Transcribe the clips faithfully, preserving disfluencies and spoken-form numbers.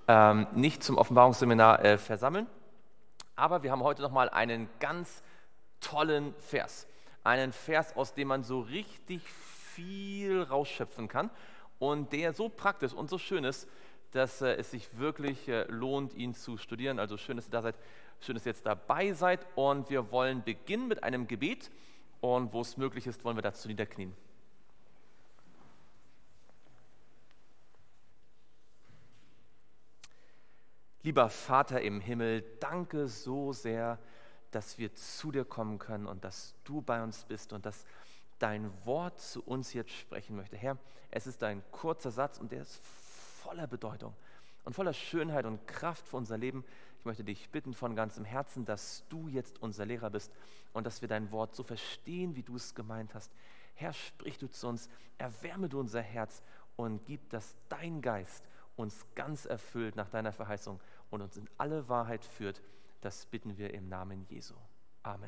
ähm, nicht zum Offenbarungsseminar äh, versammeln. Aber wir haben heute nochmal einen ganz tollen Vers. Einen Vers, aus dem man so richtig viel rausschöpfen kann und der so praktisch und so schön ist, dass äh, es sich wirklich äh, lohnt, ihn zu studieren. Also schön, dass ihr da seid, schön, dass ihr jetzt dabei seid, und wir wollen beginnen mit einem Gebet, und wo es möglich ist, wollen wir dazu niederknien. Lieber Vater im Himmel, danke so sehr, dass wir zu dir kommen können und dass du bei uns bist und dass dein Wort zu uns jetzt sprechen möchte. Herr, es ist ein kurzer Satz und der ist voller Bedeutung und voller Schönheit und Kraft für unser Leben. Ich möchte dich bitten von ganzem Herzen, dass du jetzt unser Lehrer bist und dass wir dein Wort so verstehen, wie du es gemeint hast. Herr, sprich du zu uns, erwärme du unser Herz und gib, dass dein Geist uns ganz erfüllt nach deiner Verheißung und uns in alle Wahrheit führt. Das bitten wir im Namen Jesu. Amen.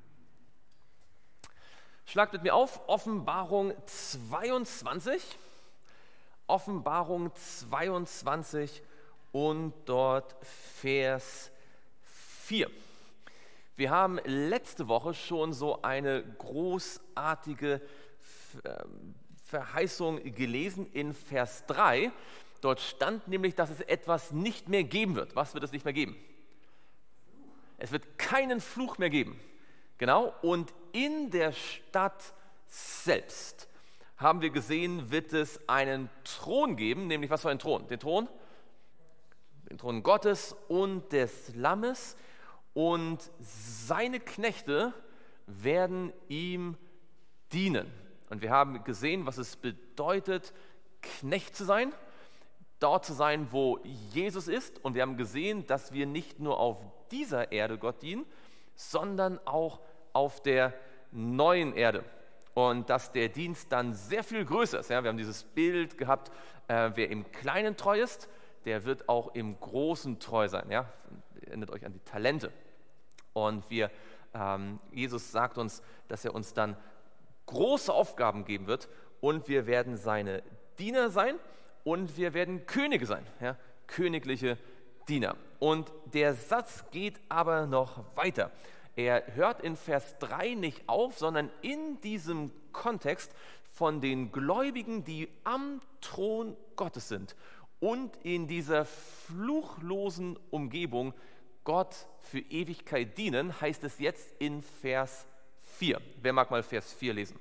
Schlagt mit mir auf, Offenbarung zweiundzwanzig. Offenbarung zweiundzwanzig und dort Vers vier. Wir haben letzte Woche schon so eine großartige Verheißung gelesen in Vers drei. Dort stand nämlich, dass es etwas nicht mehr geben wird. Was wird es nicht mehr geben? Es wird keinen Fluch mehr geben. Genau, und in der Stadt selbst haben wir gesehen, wird es einen Thron geben, nämlich was für ein Thron? Den Thron? Den Thron Gottes und des Lammes, und seine Knechte werden ihm dienen. Und wir haben gesehen, was es bedeutet, Knecht zu sein, dort zu sein, wo Jesus ist, und wir haben gesehen, dass wir nicht nur auf dieser Erde Gott dienen, sondern auch auf der neuen Erde. Und dass der Dienst dann sehr viel größer ist. Ja, wir haben dieses Bild gehabt, äh, wer im Kleinen treu ist, der wird auch im Großen treu sein. Ja? Erinnert euch an die Talente. Und wir, ähm, Jesus sagt uns, dass er uns dann große Aufgaben geben wird, und wir werden seine Diener sein und wir werden Könige sein, ja? Königliche Diener. Und der Satz geht aber noch weiter. Er hört in Vers drei nicht auf, sondern in diesem Kontext von den Gläubigen, die am Thron Gottes sind und in dieser fluchlosen Umgebung Gott für Ewigkeit dienen, heißt es jetzt in Vers vier. Wer mag mal Vers vier lesen?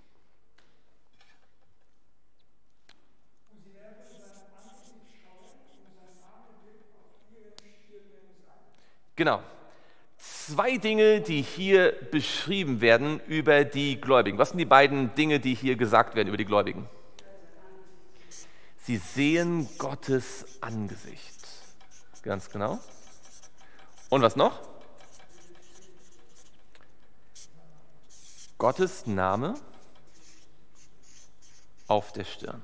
Genau. Zwei Dinge, die hier beschrieben werden über die Gläubigen. Was sind die beiden Dinge, die hier gesagt werden über die Gläubigen? Sie sehen Gottes Angesicht. Ganz genau. Und was noch? Gottes Name auf der Stirn.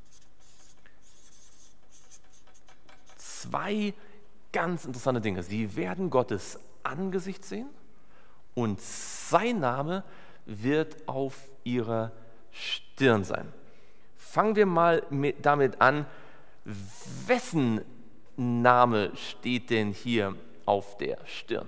Zwei ganz interessante Dinge. Sie werden Gottes Angesicht sehen und sein Name wird auf ihrer Stirn sein. Fangen wir mal mit, damit an, wessen Name steht denn hier auf der Stirn?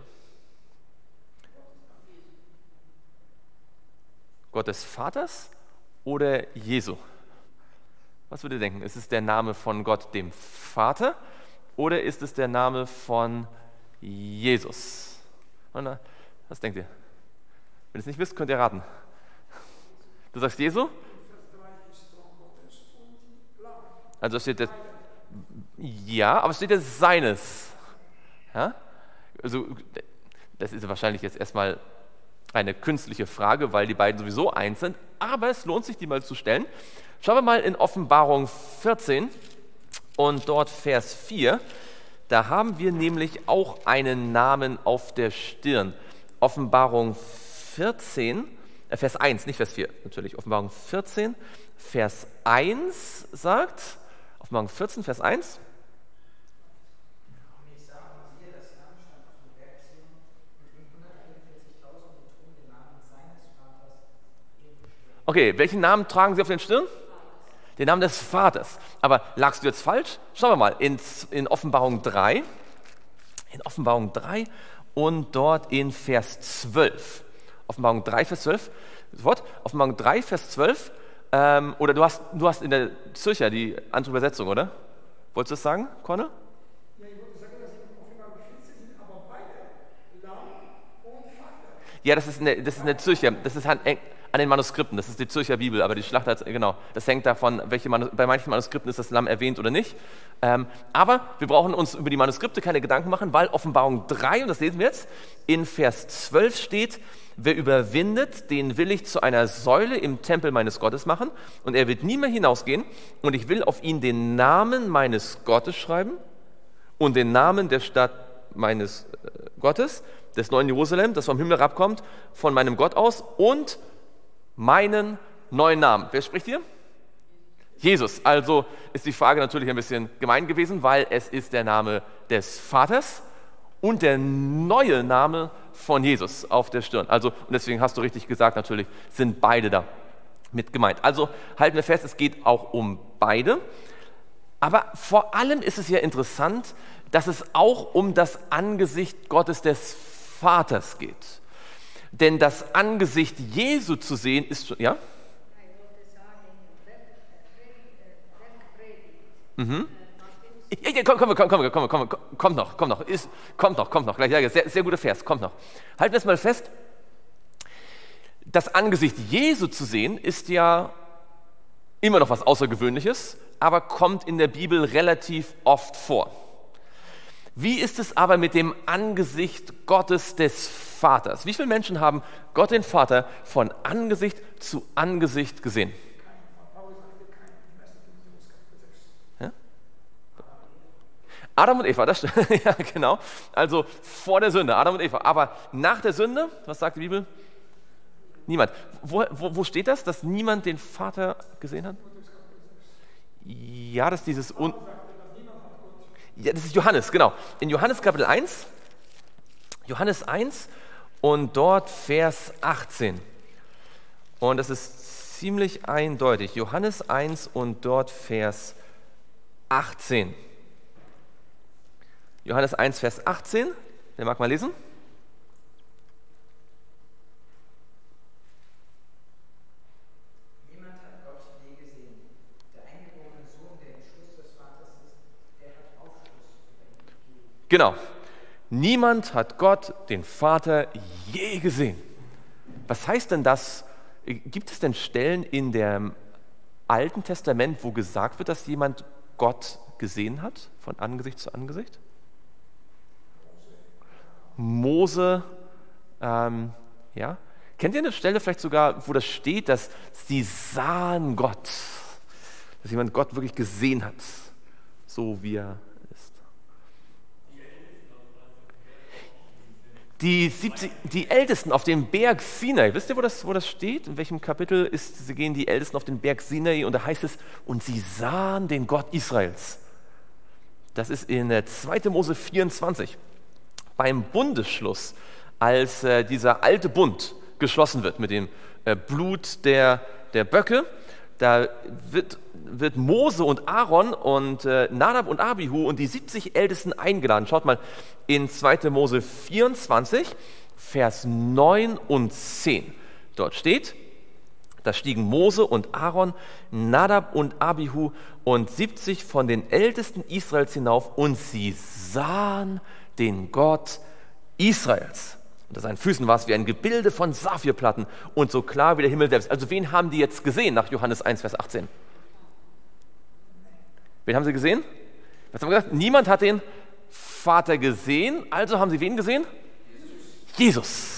Gott des Vaters oder Jesu? Was würdet ihr denken? Ist es der Name von Gott dem Vater oder ist es der Name von Jesus? Was denkt ihr? Wenn ihr es nicht wisst, könnt ihr raten. Du sagst Jesu? Also steht der, ja, aber steht der seines. Ja? Also das ist wahrscheinlich jetzt erstmal eine künstliche Frage, weil die beiden sowieso eins sind, aber es lohnt sich, die mal zu stellen. Schauen wir mal in Offenbarung vierzehn und dort Vers vier. Da haben wir nämlich auch einen Namen auf der Stirn. Offenbarung vierzehn, äh Vers eins, nicht Vers vier, natürlich. Offenbarung vierzehn, Vers eins sagt, Offenbarung vierzehn, Vers eins. Okay, welchen Namen tragen Sie auf den Stirn? Den Namen des Vaters. Aber lagst du jetzt falsch? Schauen wir mal in, in Offenbarung drei. In Offenbarung drei und dort in Vers zwölf. Offenbarung drei, Vers zwölf. Sofort. Offenbarung drei, Vers zwölf. Ähm, oder du hast, du hast in der Zürcher die andere Übersetzung, oder? Wolltest du das sagen, Cornel? Ja, ich wollte sagen, dass in Offenbarung vierzehn sind aber beide, Lamm und Vater. Ja, das ist eine, das ist eine Zürcher. Das ist an, an den Manuskripten. Das ist die Zürcher Bibel, aber die Schlachter, genau. Das hängt davon, welche Manus, bei manchen Manuskripten ist das Lamm erwähnt oder nicht. Ähm, aber wir brauchen uns über die Manuskripte keine Gedanken machen, weil Offenbarung drei, und das lesen wir jetzt, in Vers zwölf steht: Wer überwindet, den will ich zu einer Säule im Tempel meines Gottes machen, und er wird nie mehr hinausgehen, und ich will auf ihn den Namen meines Gottes schreiben und den Namen der Stadt meines Gottes, des neuen Jerusalem, das vom Himmel herabkommt, von meinem Gott aus, und meinen neuen Namen. Wer spricht hier? Jesus. Also ist die Frage natürlich ein bisschen gemein gewesen, weil es ist der Name des Vaters und der neue Name von Jesus auf der Stirn. Also, und deswegen hast du richtig gesagt, natürlich sind beide da mit gemeint. Also halten wir fest, es geht auch um beide. Aber vor allem ist es ja interessant, dass es auch um das Angesicht Gottes des Vaters geht. Denn das Angesicht Jesu zu sehen ist schon, ja? Mhm. Ja, komm, komm, komm, komm, komm, komm, komm, kommt noch, kommt noch, ist, kommt noch, kommt noch, gleich, ja, sehr, sehr guter Vers, kommt noch. Halten wir es mal fest, das Angesicht Jesu zu sehen ist ja immer noch was Außergewöhnliches, aber kommt in der Bibel relativ oft vor. Wie ist es aber mit dem Angesicht Gottes des Vaters? Wie viele Menschen haben Gott den Vater von Angesicht zu Angesicht gesehen? Adam und Eva, das stimmt. Ja, genau. Also vor der Sünde, Adam und Eva. Aber nach der Sünde, was sagt die Bibel? Niemand. Wo, wo, wo steht das, dass niemand den Vater gesehen hat? Ja, das ist dieses... Un ja, das ist Johannes, genau. In Johannes Kapitel eins, Johannes eins und dort Vers achtzehn. Und das ist ziemlich eindeutig. Johannes eins und dort Vers achtzehn. Johannes eins, Vers achtzehn, wer mag mal lesen? Niemand hat Gott je gesehen. Der eingeborene Sohn, der im Schoß des Vaters ist, der hat Aufschluss über ihn gegeben. Genau. Niemand hat Gott, den Vater, je gesehen. Was heißt denn das? Gibt es denn Stellen in dem Alten Testament, wo gesagt wird, dass jemand Gott gesehen hat, von Angesicht zu Angesicht? Mose, ähm, ja. Kennt ihr eine Stelle vielleicht sogar, wo das steht, dass sie sahen Gott, dass jemand Gott wirklich gesehen hat, so wie er ist? Die, siebzig, die Ältesten auf dem Berg Sinai, wisst ihr, wo das, wo das steht? In welchem Kapitel ist, sie gehen die Ältesten auf den Berg Sinai und da heißt es, und sie sahen den Gott Israels. Das ist in zweiter Mose vierundzwanzig. Beim Bundesschluss, als äh, dieser alte Bund geschlossen wird mit dem äh, Blut der, der Böcke, da wird, wird Mose und Aaron und äh, Nadab und Abihu und die siebzig Ältesten eingeladen. Schaut mal in zweiter Mose vierundzwanzig, Vers neun und zehn. Dort steht: Da stiegen Mose und Aaron, Nadab und Abihu und siebzig von den Ältesten Israels hinauf, und sie sahen den Gott Israels. Unter seinen Füßen war es wie ein Gebilde von Saphirplatten und so klar wie der Himmel selbst. Also wen haben die jetzt gesehen nach Johannes eins, Vers achtzehn? Wen haben sie gesehen? Was haben wir gesagt? Niemand hat den Vater gesehen, also haben sie wen gesehen? Jesus. Jesus.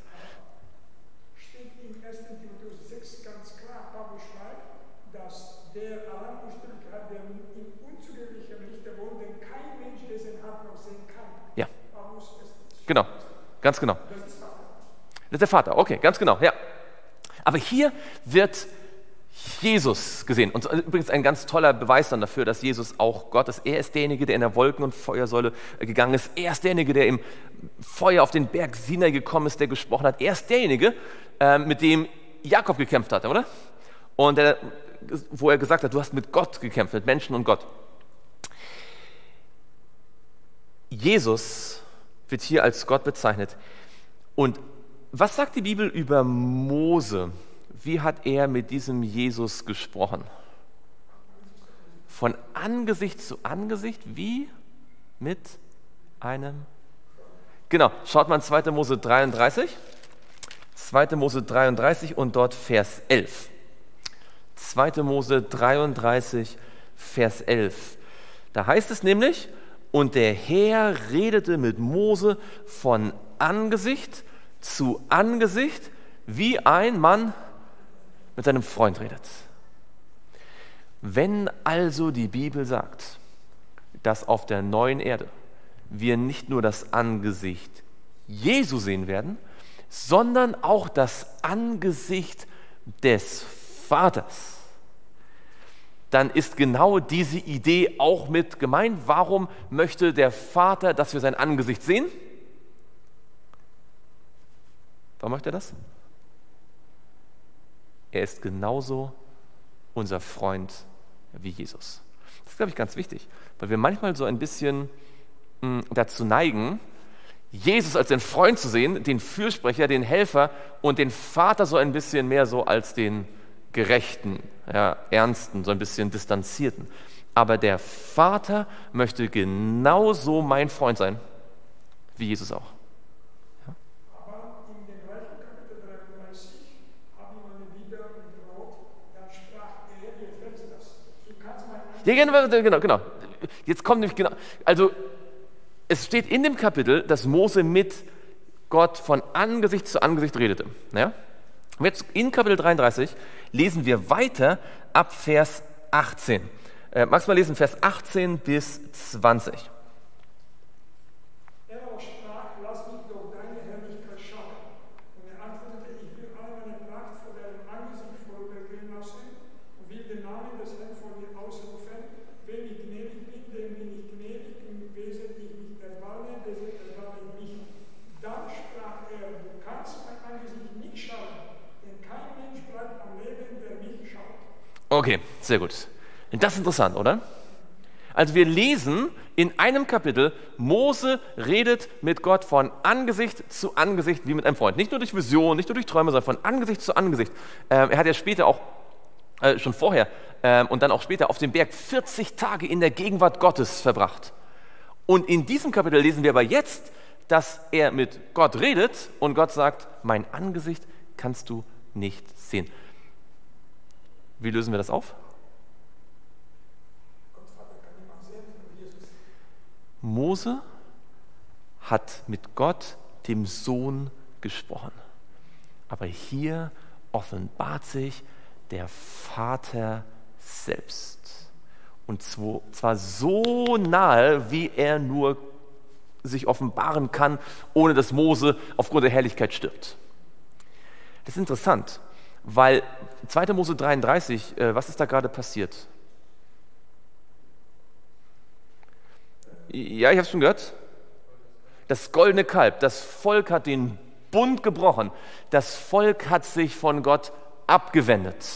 Steht in erster Timotheus sechs ganz klar, Paulus schreibt, dass der allein unsterblich hat, der in unzugänglicher Lichter wohnt, den kein Mensch gesehen hat noch sehen kann. Ja. Paulus ist Genau, ganz genau. Das ist Vater. Das ist der Vater, okay, ganz genau, ja. Aber hier wird Jesus gesehen. Und übrigens ein ganz toller Beweis dann dafür, dass Jesus auch Gott ist. Er ist derjenige, der in der Wolken- und Feuersäule gegangen ist. Er ist derjenige, der im Feuer auf den Berg Sinai gekommen ist, der gesprochen hat. Er ist derjenige, äh, mit dem Jakob gekämpft hat, oder? Und der wo er gesagt hat, du hast mit Gott gekämpft, mit Menschen und Gott. Jesus wird hier als Gott bezeichnet. Und was sagt die Bibel über Mose? Wie hat er mit diesem Jesus gesprochen? Von Angesicht zu Angesicht, wie mit einem... Genau, schaut mal in zweiter Mose dreiunddreißig. zweiter Mose dreiunddreißig und dort Vers elf. zweiter Mose dreiunddreißig, Vers elf. Da heißt es nämlich, und der Herr redete mit Mose von Angesicht zu Angesicht, wie ein Mann mit seinem Freund redet. Wenn also die Bibel sagt, dass auf der neuen Erde wir nicht nur das Angesicht Jesu sehen werden, sondern auch das Angesicht des Vaters, dann ist genau diese Idee auch mit gemeint. Warum möchte der Vater, dass wir sein Angesicht sehen? Warum möchte er das? Er ist genauso unser Freund wie Jesus. Das ist, glaube ich, ganz wichtig, weil wir manchmal so ein bisschen mh, dazu neigen, Jesus als den Freund zu sehen, den Fürsprecher, den Helfer und den Vater so ein bisschen mehr so als den Gerechten, ja, Ernsten, so ein bisschen Distanzierten. Aber der Vater möchte genauso mein Freund sein, wie Jesus auch. Ja? Aber in dem gleichen Kapitel dreiunddreißig habe ich meine Bibel mit Rot, dann sprach er, wie erfällst du das? Du kannst mal... Ja, genau, genau, genau. Jetzt kommt nämlich genau, also es steht in dem Kapitel, dass Mose mit Gott von Angesicht zu Angesicht redete. Ja? Und jetzt in Kapitel dreiunddreißig lesen wir weiter ab Vers achtzehn. Äh, magst du mal lesen, Vers achtzehn bis zwanzig. Er aber sprach, lass mich doch deine Herrlichkeit schauen. Und er antwortete, ich will alle meine Pracht vor deinem Angesicht vorübergehen lassen und will den Namen des Herrn vor dir ausrufen. Wenn ich gnädig bin, dem bin ich gnädig, und wesen ich mich erbarme, dessen erbarme ich mich. Dann sprach er, du kannst mein Angesicht nicht schauen, denn kein Mensch bleibt am Leben, der mich schaut. Okay, sehr gut. Das ist interessant, oder? Also wir lesen in einem Kapitel, Mose redet mit Gott von Angesicht zu Angesicht wie mit einem Freund. Nicht nur durch Vision, nicht nur durch Träume, sondern von Angesicht zu Angesicht. Ähm, er hat ja später auch, äh, schon vorher ähm, und dann auch später auf dem Berg vierzig Tage in der Gegenwart Gottes verbracht. Und in diesem Kapitel lesen wir aber jetzt, dass er mit Gott redet und Gott sagt, mein Angesicht kannst du nicht sehen. Wie lösen wir das auf? Mose hat mit Gott, dem Sohn, gesprochen. Aber hier offenbart sich der Vater selbst. Und zwar so nahe, wie er nur sich offenbaren kann, ohne dass Mose aufgrund der Herrlichkeit stirbt. Das ist interessant, weil zweiter Mose dreiunddreißig, äh, was ist da gerade passiert? Ja, ich habe es schon gehört. Das goldene Kalb, das Volk hat den Bund gebrochen. Das Volk hat sich von Gott abgewendet.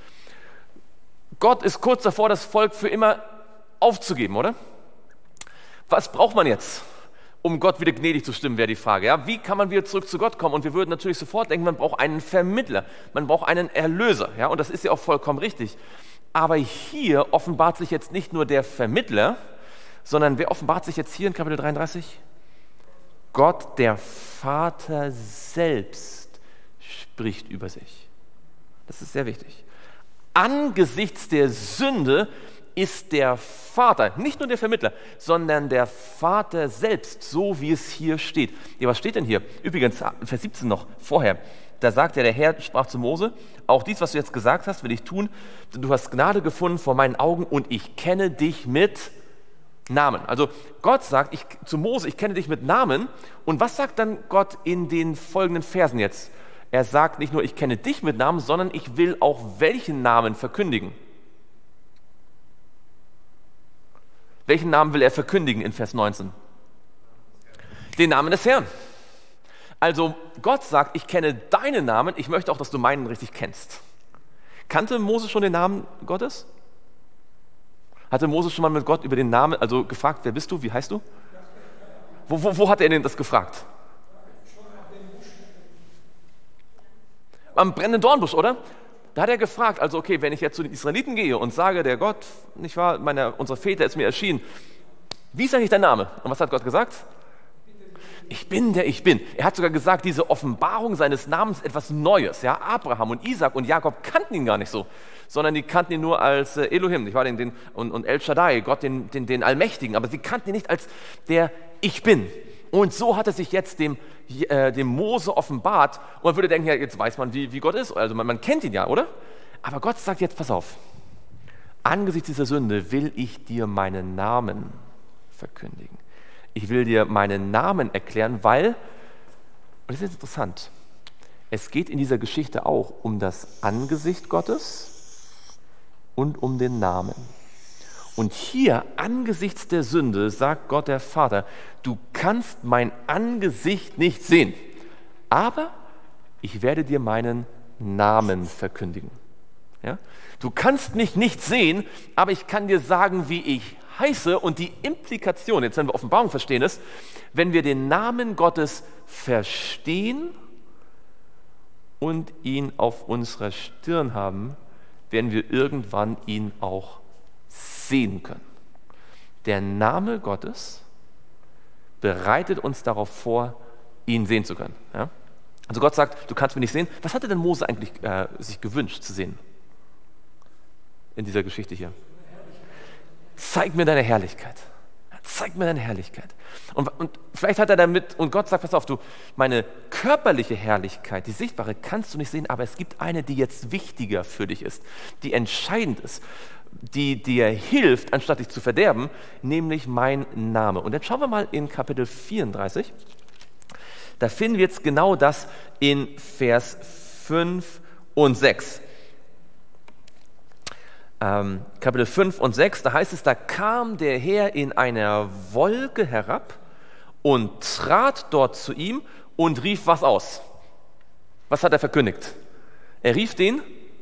Gott ist kurz davor, das Volk für immer aufzugeben, oder? Was braucht man jetzt, um Gott wieder gnädig zu stimmen, wäre die Frage. Ja? Wie kann man wieder zurück zu Gott kommen? Und wir würden natürlich sofort denken, man braucht einen Vermittler, man braucht einen Erlöser. Ja? Und das ist ja auch vollkommen richtig. Aber hier offenbart sich jetzt nicht nur der Vermittler, sondern wer offenbart sich jetzt hier in Kapitel dreiunddreißig? Gott, der Vater selbst, spricht über sich. Das ist sehr wichtig. Angesichts der Sünde ist der Vater, nicht nur der Vermittler, sondern der Vater selbst, so wie es hier steht. Ja, was steht denn hier? Übrigens, Vers siebzehn noch, vorher. Da sagt ja der Herr, sprach zu Mose, auch dies, was du jetzt gesagt hast, will ich tun. Du hast Gnade gefunden vor meinen Augen und ich kenne dich mit Namen. Also Gott sagt ich, zu Mose, ich kenne dich mit Namen. Und was sagt dann Gott in den folgenden Versen jetzt? Er sagt nicht nur, ich kenne dich mit Namen, sondern ich will auch welchen Namen verkündigen. Welchen Namen will er verkündigen in Vers neunzehn? Den Namen des Herrn. Also Gott sagt, ich kenne deinen Namen, ich möchte auch, dass du meinen richtig kennst. Kannte Mose schon den Namen Gottes? Hatte Mose schon mal mit Gott über den Namen, also gefragt, wer bist du, wie heißt du? Wo, wo, wo hat er denn das gefragt? Am brennenden Dornbusch, oder? Da hat er gefragt, also okay, wenn ich jetzt zu den Israeliten gehe und sage, der Gott, nicht wahr, meine, unsere Väter ist mir erschienen, wie ist eigentlich dein Name? Und was hat Gott gesagt? Ich bin, der ich bin. Er hat sogar gesagt, diese Offenbarung seines Namens ist etwas Neues. Ja? Abraham und Isaac und Jakob kannten ihn gar nicht so, sondern die kannten ihn nur als äh, Elohim, nicht wahr? Den, den, und, und El Shaddai, Gott, den, den, den Allmächtigen. Aber sie kannten ihn nicht als der Ich Bin. Und so hat er sich jetzt dem, äh, dem Mose offenbart. Und man würde denken, ja, jetzt weiß man, wie, wie Gott ist. Also man, man kennt ihn ja, oder? Aber Gott sagt jetzt, pass auf, angesichts dieser Sünde will ich dir meinen Namen verkündigen. Ich will dir meinen Namen erklären, weil, und das ist interessant, es geht in dieser Geschichte auch um das Angesicht Gottes und um den Namen. Und hier, angesichts der Sünde, sagt Gott der Vater, du kannst mein Angesicht nicht sehen, aber ich werde dir meinen Namen verkündigen. Ja? Du kannst mich nicht sehen, aber ich kann dir sagen, wie ich heiße, und die Implikation, jetzt wenn wir Offenbarung verstehen, ist, wenn wir den Namen Gottes verstehen und ihn auf unserer Stirn haben, werden wir irgendwann ihn auch sehen können. Der Name Gottes bereitet uns darauf vor, ihn sehen zu können. Ja? Also Gott sagt, du kannst mich nicht sehen. Was hatte denn Mose eigentlich äh, sich gewünscht zu sehen in dieser Geschichte hier? Zeig mir deine Herrlichkeit. Zeig mir deine Herrlichkeit. Und, und vielleicht hat er damit, und Gott sagt, pass auf, du, meine körperliche Herrlichkeit, die sichtbare, kannst du nicht sehen, aber es gibt eine, die jetzt wichtiger für dich ist, die entscheidend ist, die dir hilft, anstatt dich zu verderben, nämlich mein Name. Und jetzt schauen wir mal in Kapitel vierunddreißig. Da finden wir jetzt genau das in Vers fünf und sechs. Ähm, Kapitel fünf und sechs, da heißt es, da kam der Herr in einer Wolke herab und trat dort zu ihm und rief was aus. Was hat er verkündigt? Er rief den,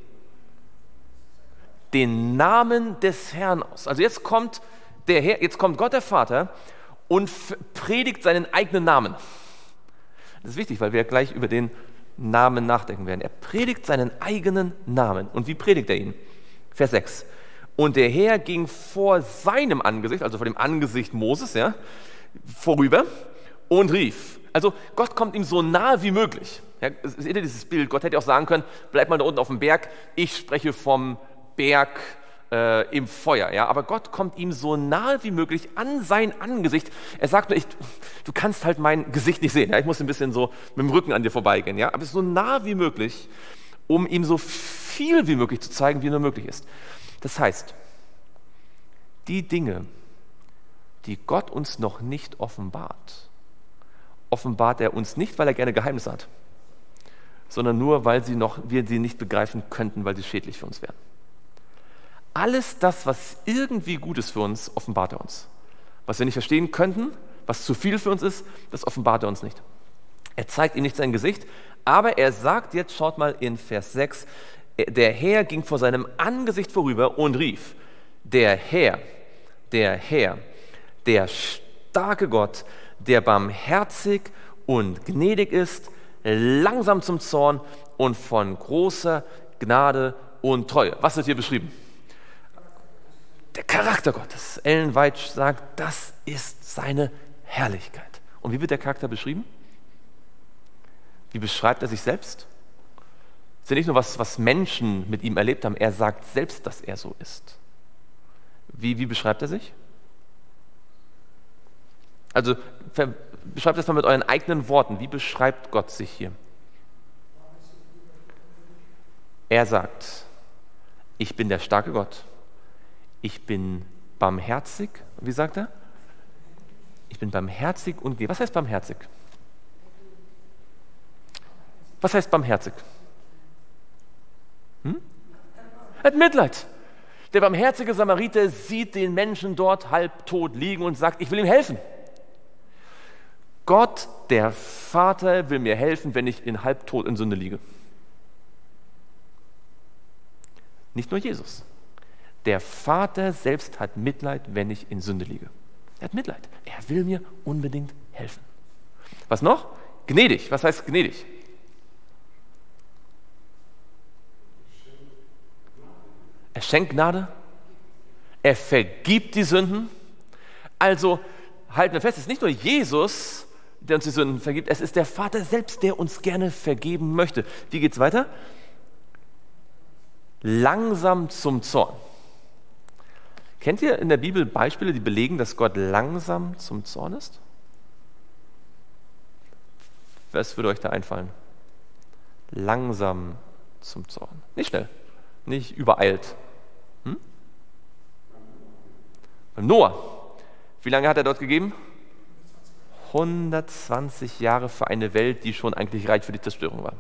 den Namen des Herrn aus. Also jetzt kommt der Herr, jetzt kommt Gott der Vater und predigt seinen eigenen Namen. Das ist wichtig, weil wir gleich über den Namen nachdenken werden. Er predigt seinen eigenen Namen. Und wie predigt er ihn? Vers sechs. Und der Herr ging vor seinem Angesicht, also vor dem Angesicht Moses, ja, vorüber und rief. Also Gott kommt ihm so nahe wie möglich. Ja, seht ihr dieses Bild? Gott hätte auch sagen können, bleib mal da unten auf dem Berg, ich spreche vom Berg äh, im Feuer. Ja? Aber Gott kommt ihm so nahe wie möglich an sein Angesicht. Er sagt nur, ich, du kannst halt mein Gesicht nicht sehen. Ja? Ich muss ein bisschen so mit dem Rücken an dir vorbeigehen. Ja? Aber es ist so nah wie möglich, um ihm so viel wie möglich zu zeigen, wie nur möglich ist. Das heißt, die Dinge, die Gott uns noch nicht offenbart, offenbart er uns nicht, weil er gerne Geheimnisse hat, sondern nur, weil sie noch, wir sie nicht begreifen könnten, weil sie schädlich für uns wären. Alles das, was irgendwie gut ist für uns, offenbart er uns. Was wir nicht verstehen könnten, was zu viel für uns ist, das offenbart er uns nicht. Er zeigt ihm nicht sein Gesicht, aber er sagt jetzt, schaut mal in Vers sechs, der Herr ging vor seinem Angesicht vorüber und rief, der Herr, der Herr, der starke Gott, der barmherzig und gnädig ist, langsam zum Zorn und von großer Gnade und Treue. Was wird hier beschrieben? Der Charakter Gottes. Ellen White sagt, das ist seine Herrlichkeit. Und wie wird der Charakter beschrieben? Wie beschreibt er sich selbst? Es ist ja nicht nur was, was Menschen mit ihm erlebt haben, er sagt selbst, dass er so ist. Wie, wie beschreibt er sich? Also beschreibt das mal mit euren eigenen Worten. Wie beschreibt Gott sich hier? Er sagt, ich bin der starke Gott. Ich bin barmherzig. Wie sagt er? Ich bin barmherzig und gnädig. Was heißt barmherzig? Was heißt barmherzig? Hm? Er hat Mitleid. Der barmherzige Samariter sieht den Menschen dort halbtot liegen und sagt, ich will ihm helfen. Gott, der Vater, will mir helfen, wenn ich in halbtot in Sünde liege. Nicht nur Jesus. Der Vater selbst hat Mitleid, wenn ich in Sünde liege. Er hat Mitleid. Er will mir unbedingt helfen. Was noch? Gnädig. Was heißt gnädig? Er schenkt Gnade. Er vergibt die Sünden. Also halten wir fest, es ist nicht nur Jesus, der uns die Sünden vergibt, es ist der Vater selbst, der uns gerne vergeben möchte. Wie geht es weiter? Langsam zum Zorn. Kennt ihr in der Bibel Beispiele, die belegen, dass Gott langsam zum Zorn ist? Was würde euch da einfallen? Langsam zum Zorn. Nicht schnell, nicht übereilt. Hm? Beim Noah. Wie lange hat er dort gegeben? hundertzwanzig Jahre für eine Welt, die schon eigentlich reif für die Zerstörung war.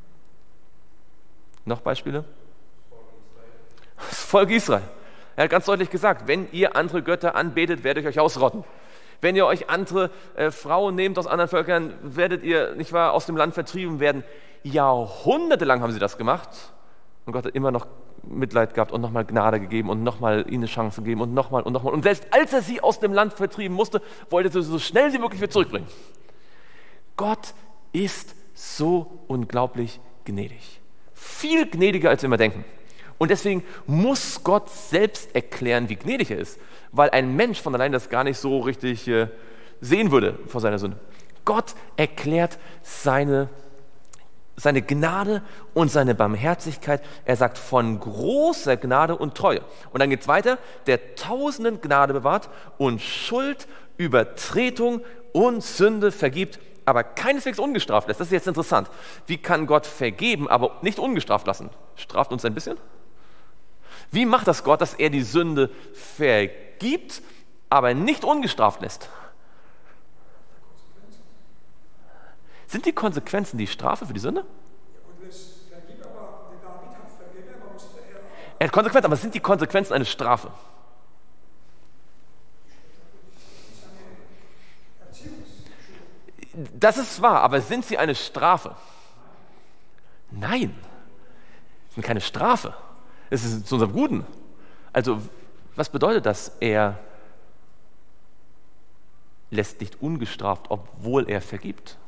Noch Beispiele? Das Volk Israel. Er hat ganz deutlich gesagt, wenn ihr andere Götter anbetet, werde ich euch ausrotten. Wenn ihr euch andere äh, Frauen nehmt aus anderen Völkern, werdet ihr, nicht wahr, aus dem Land vertrieben werden. Jahrhundertelang haben sie das gemacht und Gott hat immer noch Mitleid gehabt und nochmal Gnade gegeben und nochmal ihnen eine Chance gegeben und nochmal und nochmal. Und selbst als er sie aus dem Land vertrieben musste, wollte er sie so schnell wie möglich wieder zurückbringen. Gott ist so unglaublich gnädig. Viel gnädiger, als wir immer denken. Und deswegen muss Gott selbst erklären, wie gnädig er ist, weil ein Mensch von allein das gar nicht so richtig äh, sehen würde vor seiner Sünde. Gott erklärt seine, seine Gnade und seine Barmherzigkeit. Er sagt von großer Gnade und Treue. Und dann geht es weiter, der tausenden Gnade bewahrt und Schuld, Übertretung und Sünde vergibt, aber keineswegs ungestraft lässt. Das ist jetzt interessant. Wie kann Gott vergeben, aber nicht ungestraft lassen? Straft uns ein bisschen? Wie macht das Gott, dass er die Sünde vergibt, aber nicht ungestraft lässt? Sind die Konsequenzen die Strafe für die Sünde? Er hat Konsequenzen, aber sind die Konsequenzen eine Strafe? Das ist wahr, aber sind sie eine Strafe? Nein, sie sind keine Strafe. Es ist zu unserem Guten. Also, was bedeutet das? Er lässt nicht ungestraft, obwohl er vergibt.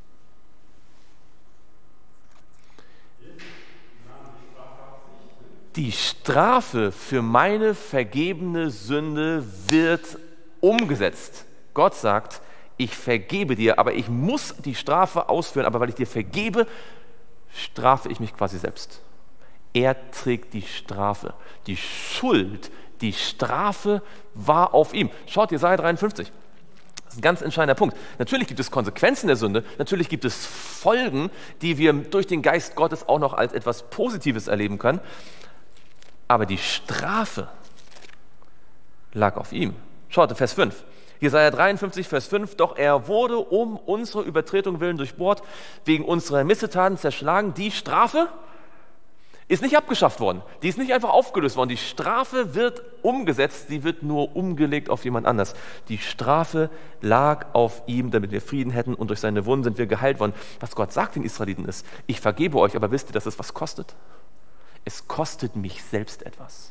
Die Strafe für meine vergebene Sünde wird umgesetzt. Gott sagt, ich vergebe dir, aber ich muss die Strafe ausführen, aber weil ich dir vergebe, strafe ich mich quasi selbst. Er trägt die Strafe. Die Schuld, die Strafe war auf ihm. Schaut, Jesaja dreiundfünfzig. Das ist ein ganz entscheidender Punkt. Natürlich gibt es Konsequenzen der Sünde, natürlich gibt es Folgen, die wir durch den Geist Gottes auch noch als etwas Positives erleben können. Aber die Strafe lag auf ihm. Schaut, Vers fünf. Jesaja dreiundfünfzig, Vers fünf. Doch er wurde um unsere Übertretung willen durchbohrt, wegen unserer Missetaten zerschlagen. Die Strafe ist nicht abgeschafft worden. Die ist nicht einfach aufgelöst worden. Die Strafe wird umgesetzt, sie wird nur umgelegt auf jemand anders. Die Strafe lag auf ihm, damit wir Frieden hätten und durch seine Wunden sind wir geheilt worden. Was Gott sagt den Israeliten ist, ich vergebe euch, aber wisst ihr, dass es was kostet? Es kostet mich selbst etwas.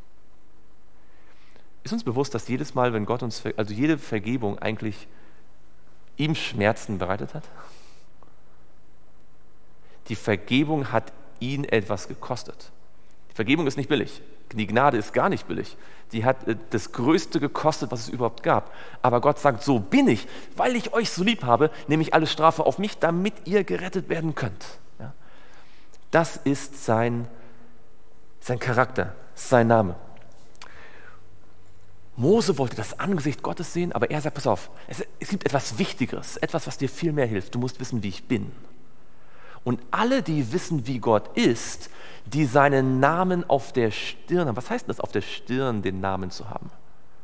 Ist uns bewusst, dass jedes Mal, wenn Gott uns, also jede Vergebung eigentlich ihm Schmerzen bereitet hat? Die Vergebung hat ihn etwas gekostet. Die Vergebung ist nicht billig. Die Gnade ist gar nicht billig. Die hat das Größte gekostet, was es überhaupt gab. Aber Gott sagt, so bin ich, weil ich euch so lieb habe, nehme ich alle Strafe auf mich, damit ihr gerettet werden könnt. Ja? Das ist sein, sein Charakter, sein Name. Mose wollte das Angesicht Gottes sehen, aber er sagt, pass auf, es, es gibt etwas Wichtigeres, etwas, was dir viel mehr hilft. Du musst wissen, wie ich bin. Und alle, die wissen, wie Gott ist, die seinen Namen auf der Stirn haben. Was heißt das, auf der Stirn den Namen zu haben?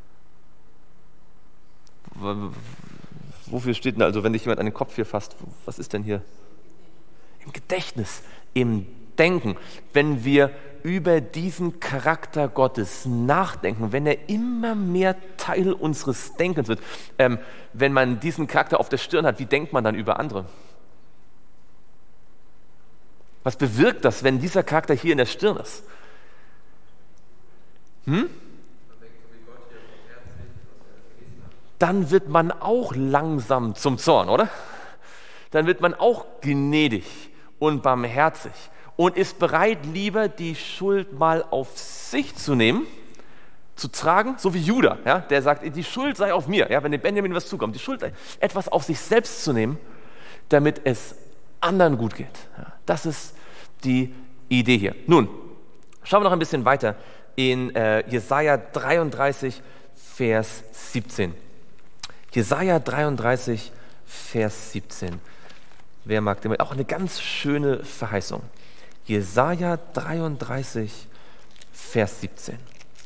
Wofür steht denn also, wenn dich jemand an den Kopf hier fasst, was ist denn hier? Im Gedächtnis, im Denken. Wenn wir über diesen Charakter Gottes nachdenken, wenn er immer mehr Teil unseres Denkens wird, ähm, wenn man diesen Charakter auf der Stirn hat, wie denkt man dann über andere? Was bewirkt das, wenn dieser Charakter hier in der Stirn ist? Hm? Dann wird man auch langsam zum Zorn, oder? Dann wird man auch gnädig und barmherzig und ist bereit, lieber die Schuld mal auf sich zu nehmen, zu tragen, so wie Judah, ja, der sagt, die Schuld sei auf mir, ja, wenn dem Benjamin was zukommt, die Schuld, etwas auf sich selbst zu nehmen, damit es anderen gut geht. Ja, das ist die Idee hier. Nun, schauen wir noch ein bisschen weiter in äh, Jesaja dreiunddreißig, Vers siebzehn. Jesaja dreiunddreißig, Vers siebzehn. Wer mag den? Auch eine ganz schöne Verheißung. Jesaja dreiunddreißig, Vers siebzehn.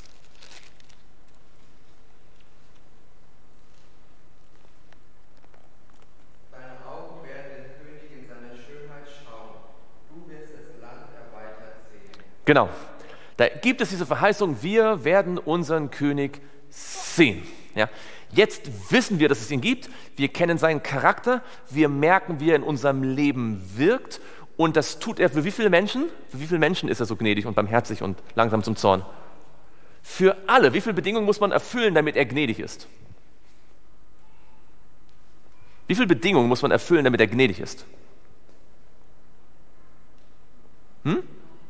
Deine Augen werden den König in seiner Schönheit schauen. Du wirst das Land erweitert sehen. Genau. Da gibt es diese Verheißung, wir werden unseren König sehen. Ja. Jetzt wissen wir, dass es ihn gibt, wir kennen seinen Charakter, wir merken, wie er in unserem Leben wirkt und das tut er für wie viele Menschen? Für wie viele Menschen ist er so gnädig und barmherzig und langsam zum Zorn? Für alle. Wie viele Bedingungen muss man erfüllen, damit er gnädig ist? Wie viele Bedingungen muss man erfüllen, damit er gnädig ist? Hm?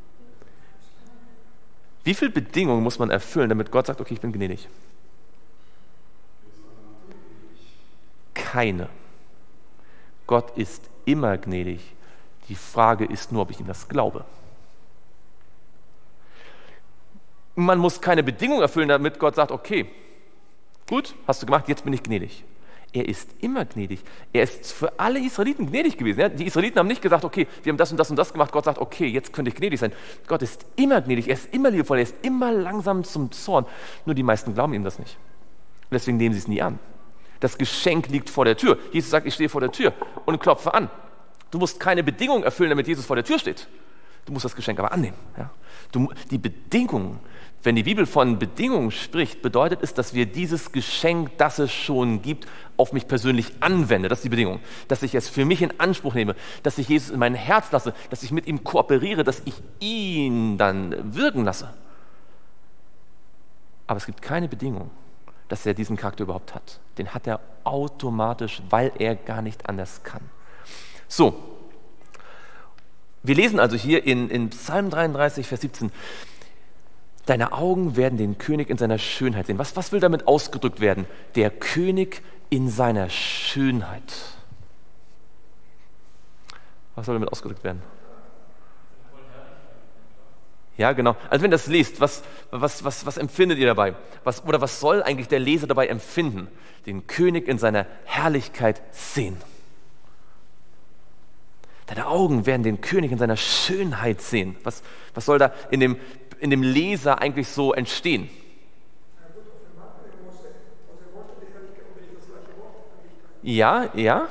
Wie viele Bedingungen muss man erfüllen, damit Gott sagt, okay, ich bin gnädig? Keine. Gott ist immer gnädig. Die Frage ist nur, ob ich ihm das glaube. Man muss keine Bedingung erfüllen, damit Gott sagt, okay, gut, hast du gemacht, jetzt bin ich gnädig. Er ist immer gnädig. Er ist für alle Israeliten gnädig gewesen. Ja? Die Israeliten haben nicht gesagt, okay, wir haben das und das und das gemacht. Gott sagt, okay, jetzt könnte ich gnädig sein. Gott ist immer gnädig, er ist immer liebevoll, er ist immer langsam zum Zorn. Nur die meisten glauben ihm das nicht. Und deswegen nehmen sie es nie an. Das Geschenk liegt vor der Tür. Jesus sagt, ich stehe vor der Tür und klopfe an. Du musst keine Bedingungen erfüllen, damit Jesus vor der Tür steht. Du musst das Geschenk aber annehmen. Ja? Du, die Bedingungen, wenn die Bibel von Bedingungen spricht, bedeutet es, dass wir dieses Geschenk, das es schon gibt, auf mich persönlich anwende. Das ist die Bedingung. Dass ich es für mich in Anspruch nehme, dass ich Jesus in mein Herz lasse, dass ich mit ihm kooperiere, dass ich ihn dann wirken lasse. Aber es gibt keine Bedingung, dass er diesen Charakter überhaupt hat. Den hat er automatisch, weil er gar nicht anders kann. So, wir lesen also hier in, in Psalm dreiunddreißig, Vers siebzehn, deine Augen werden den König in seiner Schönheit sehen. Was, was will damit ausgedrückt werden? Der König in seiner Schönheit. Was soll damit ausgedrückt werden? Ja, genau. Also wenn ihr das liest, was, was, was, was empfindet ihr dabei? Was, oder was soll eigentlich der Leser dabei empfinden? Den König in seiner Herrlichkeit sehen. Deine Augen werden den König in seiner Schönheit sehen. Was, was soll da in dem, in dem Leser eigentlich so entstehen? Ja, ja.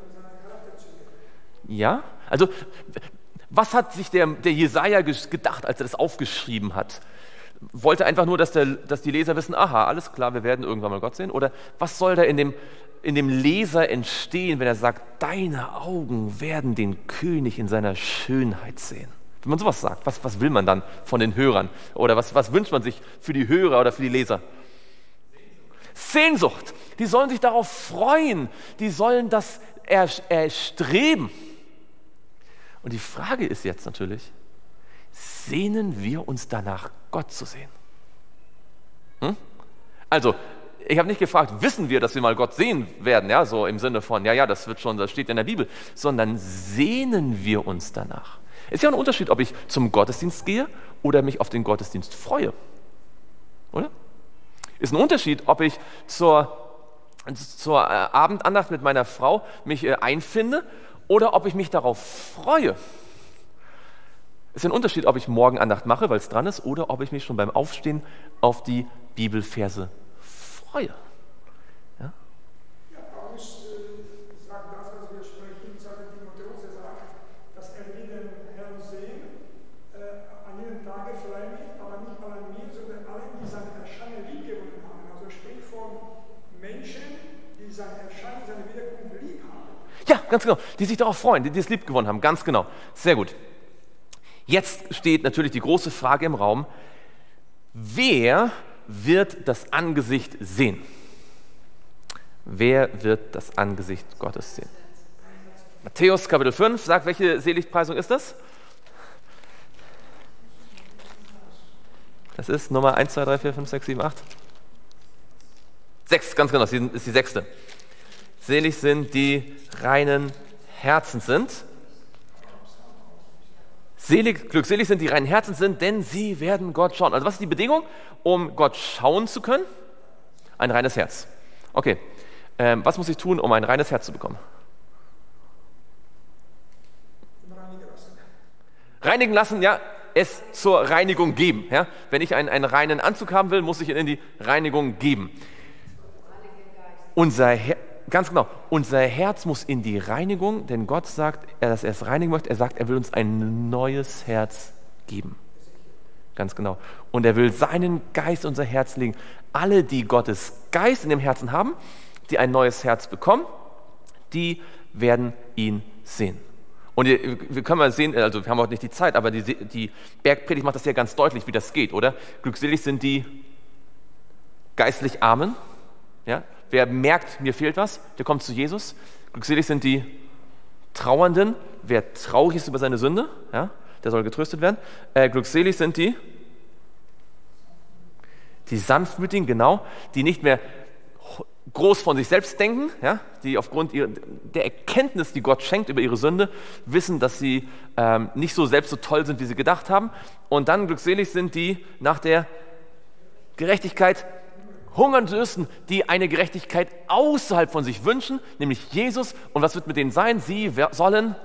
Ja, also was hat sich der, der Jesaja gedacht, als er das aufgeschrieben hat? Wollte einfach nur, dass, der, dass die Leser wissen, aha, alles klar, wir werden irgendwann mal Gott sehen? Oder was soll da in dem, in dem Leser entstehen, wenn er sagt, deine Augen werden den König in seiner Schönheit sehen? Wenn man sowas sagt, was, was will man dann von den Hörern? Oder was, was wünscht man sich für die Hörer oder für die Leser? Sehnsucht. Sehnsucht. Die sollen sich darauf freuen. Die sollen das erstreben. Und die Frage ist jetzt natürlich, sehnen wir uns danach, Gott zu sehen? Hm? Also, ich habe nicht gefragt, wissen wir, dass wir mal Gott sehen werden, ja, so im Sinne von, ja, ja, das wird schon, das steht in der Bibel, sondern sehnen wir uns danach. Es ist ja ein Unterschied, ob ich zum Gottesdienst gehe oder mich auf den Gottesdienst freue, oder? Ist ein Unterschied, ob ich zur, zur Abendandacht mit meiner Frau mich äh, einfinde oder ob ich mich darauf freue. Es ist ein Unterschied, ob ich Morgenandacht mache, weil es dran ist, oder ob ich mich schon beim Aufstehen auf die Bibelverse freue. Ja? Ja, Paulus äh, sagt das, was wir sprechen, sagt Timotheus, er sagt, dass er will den Herrn sehen, äh, an jedem Tage freilich, aber nicht mal an mir, sondern allen, die seine Erscheinung lieb gewonnen haben. Also spricht von Menschen, die seine Erscheinung, seine Wiederkunft lieb haben. Ja, ganz genau. Die sich darauf freuen, die, die es lieb gewonnen haben. Ganz genau. Sehr gut. Jetzt steht natürlich die große Frage im Raum, wer wird das Angesicht sehen? Wer wird das Angesicht Gottes sehen? Matthäus Kapitel fünf sagt, welche Seligpreisung ist das? Das ist Nummer eins, zwei, drei, vier, fünf, sechs, sieben, acht. Sechs, ganz genau, das ist die sechste. Selig sind, die reinen Herzens sind. Selig, glückselig sind, die reinen Herzens sind, denn sie werden Gott schauen. Also was ist die Bedingung, um Gott schauen zu können? Ein reines Herz. Okay, ähm, was muss ich tun, um ein reines Herz zu bekommen? Reinigen lassen, ja, es zur Reinigung geben. Ja? Wenn ich einen, einen reinen Anzug haben will, muss ich ihn in die Reinigung geben. Unser Her- ganz genau, unser Herz muss in die Reinigung, denn Gott sagt, dass er es reinigen möchte. Er sagt, er will uns ein neues Herz geben. Ganz genau. Und er will seinen Geist in unser Herz legen. Alle, die Gottes Geist in dem Herzen haben, die ein neues Herz bekommen, die werden ihn sehen. Und wir können mal sehen, also wir haben heute nicht die Zeit, aber die, die Bergpredigt macht das ja ganz deutlich, wie das geht, oder? Glückselig sind die geistlich Armen. Ja? Wer merkt, mir fehlt was, der kommt zu Jesus. Glückselig sind die Trauernden. Wer traurig ist über seine Sünde, ja? Der soll getröstet werden. Äh, glückselig sind die, die Sanftmütigen, genau, die nicht mehr groß von sich selbst denken, ja, die aufgrund ihrer, der Erkenntnis, die Gott schenkt über ihre Sünde, wissen, dass sie ähm, nicht so selbst so toll sind, wie sie gedacht haben. Und dann glückselig sind die nach der Gerechtigkeit hungern dürsten, die eine Gerechtigkeit außerhalb von sich wünschen, nämlich Jesus. Und was wird mit denen sein? Sie sollen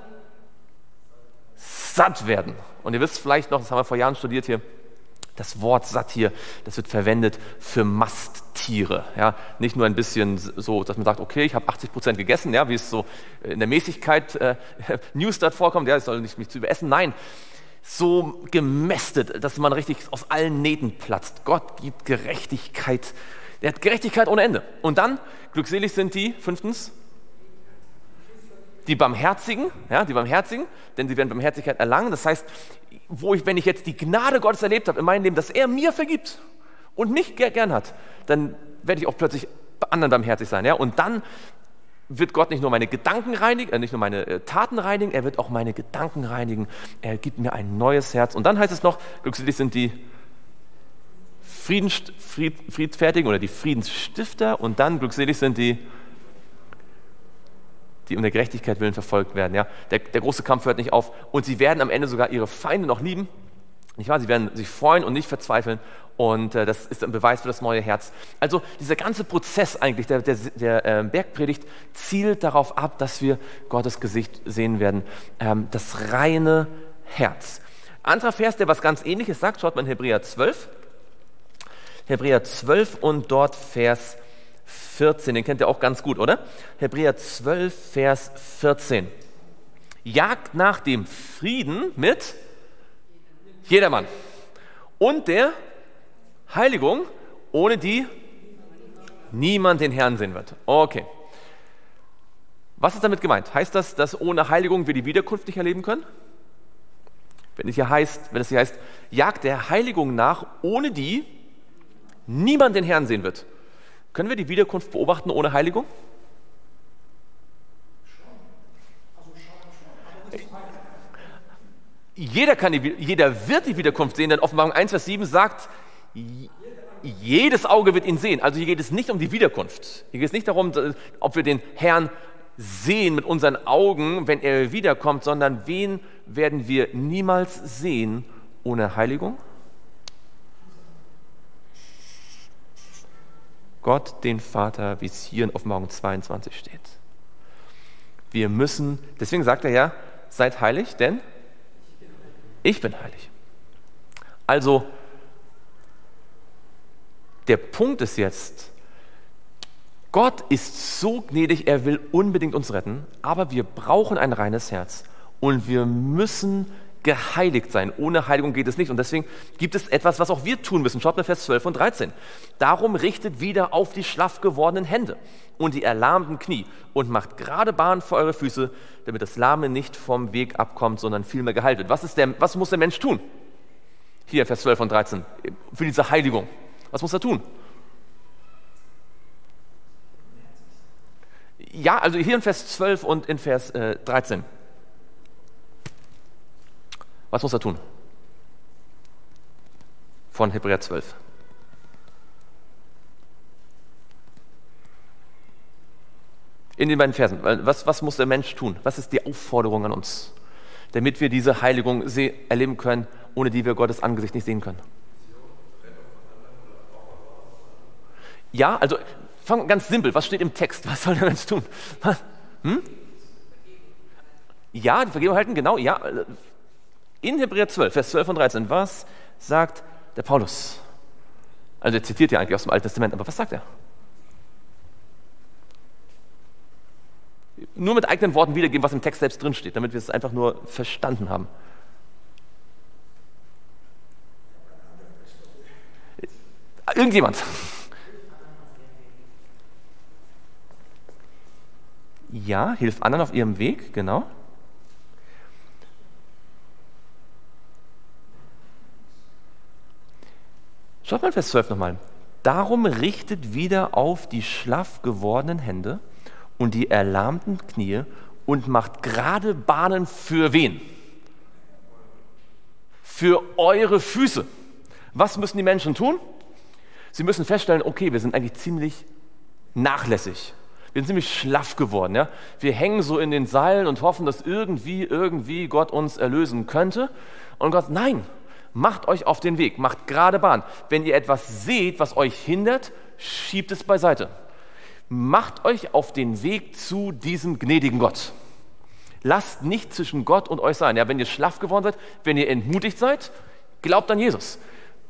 satt werden. Und ihr wisst vielleicht noch, das haben wir vor Jahren studiert hier, das Wort satt hier, das wird verwendet für Masttiere. Ja? Nicht nur ein bisschen so, dass man sagt, okay, ich habe achtzig Prozent gegessen, ja, wie es so in der Mäßigkeit äh, News dort vorkommt, ja, ich soll nicht mich zu überessen. Nein, so gemästet, dass man richtig aus allen Nähten platzt. Gott gibt Gerechtigkeit. Er hat Gerechtigkeit ohne Ende. Und dann, glückselig sind die, fünftens, die Barmherzigen, ja, die Barmherzigen, denn sie werden Barmherzigkeit erlangen. Das heißt, wo ich, wenn ich jetzt die Gnade Gottes erlebt habe in meinem Leben, dass er mir vergibt und mich gern hat, dann werde ich auch plötzlich bei anderen barmherzig sein. Ja? Und dann wird Gott nicht nur meine Gedanken reinigen, äh, nicht nur meine äh, Taten reinigen, er wird auch meine Gedanken reinigen. Er gibt mir ein neues Herz. Und dann heißt es noch, glückselig sind die Friedens, Fried, Friedfertigen oder die Friedensstifter. Und dann glückselig sind die, die um der Gerechtigkeit willen verfolgt werden. Ja? Der, der große Kampf hört nicht auf. Und sie werden am Ende sogar ihre Feinde noch lieben. Nicht wahr? Sie werden sich freuen und nicht verzweifeln. Und äh, das ist ein Beweis für das neue Herz. Also dieser ganze Prozess eigentlich, der, der, der äh, Bergpredigt, zielt darauf ab, dass wir Gottes Gesicht sehen werden. Ähm, das reine Herz. Anderer Vers, der was ganz Ähnliches sagt, schaut mal in Hebräer zwölf. Hebräer zwölf und dort Vers vierzehn, den kennt ihr auch ganz gut, oder? Hebräer zwölf, Vers vierzehn. Jagt nach dem Frieden mit jedermann und der Heiligung, ohne die niemand den Herrn sehen wird. Okay. Was ist damit gemeint? Heißt das, dass ohne Heiligung wir die Wiederkunft nicht erleben können? Wenn es hier heißt, wenn es hier heißt, jagt der Heiligung nach, ohne die niemand den Herrn sehen wird. Können wir die Wiederkunft beobachten ohne Heiligung? Jeder, kann die, jeder wird die Wiederkunft sehen, denn Offenbarung eins, Vers sieben sagt, jedes Auge wird ihn sehen. Also hier geht es nicht um die Wiederkunft. Hier geht es nicht darum, ob wir den Herrn sehen mit unseren Augen, wenn er wiederkommt, sondern wen werden wir niemals sehen ohne Heiligung? Gott, den Vater, wie es hier in Offenbarung zweiundzwanzig steht. Wir müssen, deswegen sagt er ja, seid heilig, denn ich bin heilig. Also, der Punkt ist jetzt, Gott ist so gnädig, er will unbedingt uns retten, aber wir brauchen ein reines Herz und wir müssen geheiligt sein. Ohne Heiligung geht es nicht. Und deswegen gibt es etwas, was auch wir tun müssen. Schaut mal Vers zwölf und dreizehn. Darum richtet wieder auf die schlaff gewordenen Hände und die erlahmten Knie und macht gerade Bahn für eure Füße, damit das Lahme nicht vom Weg abkommt, sondern vielmehr geheilt wird. Was, ist der, was muss der Mensch tun? Hier, Vers zwölf und dreizehn. Für diese Heiligung. Was muss er tun? Ja, also hier in Vers zwölf und in Vers äh, dreizehn. Was muss er tun? Von Hebräer zwölf. In den beiden Versen. Was, was muss der Mensch tun? Was ist die Aufforderung an uns, damit wir diese Heiligung erleben können, ohne die wir Gottes Angesicht nicht sehen können? Ja, also fangen ganz simpel. Was steht im Text? Was soll der Mensch tun? Hm? Ja, die Vergebung halten, genau. Ja, in Hebräer zwölf, Vers zwölf und dreizehn. Was sagt der Paulus? Also er zitiert ja eigentlich aus dem Alten Testament, aber was sagt er? Nur mit eigenen Worten wiedergeben, was im Text selbst drin steht, damit wir es einfach nur verstanden haben. Irgendjemand? Ja, hilf anderen auf ihrem Weg, genau. Schaut mal Vers zwölf nochmal. Darum richtet wieder auf die schlaff gewordenen Hände und die erlahmten Knie und macht gerade Bahnen für wen? Für eure Füße. Was müssen die Menschen tun? Sie müssen feststellen, okay, wir sind eigentlich ziemlich nachlässig. Wir sind ziemlich schlaff geworden. Ja? Wir hängen so in den Seilen und hoffen, dass irgendwie, irgendwie Gott uns erlösen könnte. Und Gott, nein, macht euch auf den Weg, macht gerade Bahn. Wenn ihr etwas seht, was euch hindert, schiebt es beiseite. Macht euch auf den Weg zu diesem gnädigen Gott. Lasst nicht zwischen Gott und euch sein. Ja, wenn ihr schlaff geworden seid, wenn ihr entmutigt seid, glaubt an Jesus.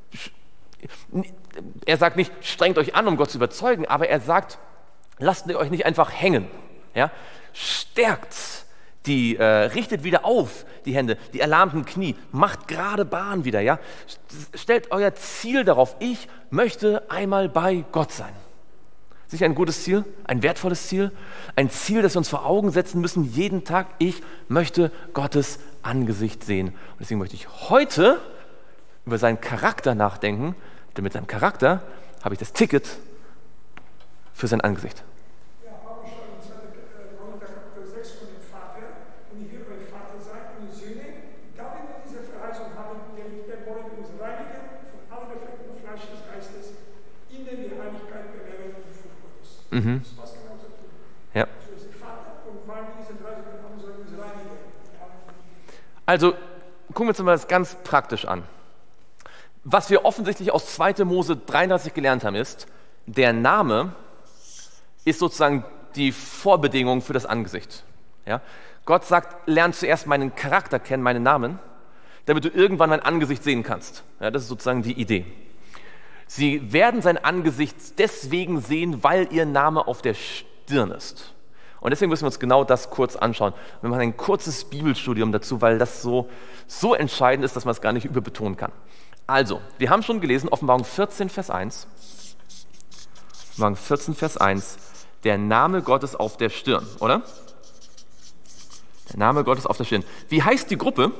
Er sagt nicht, strengt euch an, um Gott zu überzeugen, aber er sagt, lasst euch nicht einfach hängen. Ja? Stärkt die, äh, richtet wieder auf die Hände, die erlahmten Knie, macht gerade Bahn wieder. Ja? Stellt euer Ziel darauf, ich möchte einmal bei Gott sein. Sicher ein gutes Ziel, ein wertvolles Ziel, ein Ziel, das wir uns vor Augen setzen müssen, jeden Tag. Ich möchte Gottes Angesicht sehen. Und deswegen möchte ich heute über seinen Charakter nachdenken, denn mit seinem Charakter habe ich das Ticket für sein Angesicht. Ja, Paulus schreibt in zweiten Korinther Kapitel sechs von dem Vater, und ich will euch Vater sein und Söhne, da wir nur diese Verheißung haben, denn wir wollen uns reinigen von aller befleckten Fleisch des Geistes, in der wir Heiligkeit bewähren und Furcht Gottes. Mhm. Das ist was genau zu tun. Ja. Also ist der Vater, und weil wir diese Verheißung haben, sollen wir uns reinigen. Also gucken wir uns mal das ganz praktisch an. Was wir offensichtlich aus zweiter Mose dreiunddreißig gelernt haben, ist, der Name ist sozusagen die Vorbedingung für das Angesicht. Ja? Gott sagt, lern zuerst meinen Charakter kennen, meinen Namen, damit du irgendwann mein Angesicht sehen kannst. Ja, das ist sozusagen die Idee. Sie werden sein Angesicht deswegen sehen, weil ihr Name auf der Stirn ist. Und deswegen müssen wir uns genau das kurz anschauen. Wir machen ein kurzes Bibelstudium dazu, weil das so, so entscheidend ist, dass man es gar nicht überbetonen kann. Also, wir haben schon gelesen, Offenbarung vierzehn, Vers eins. Offenbarung vierzehn, Vers eins. Der Name Gottes auf der Stirn, oder? Der Name Gottes auf der Stirn. Wie heißt die Gruppe,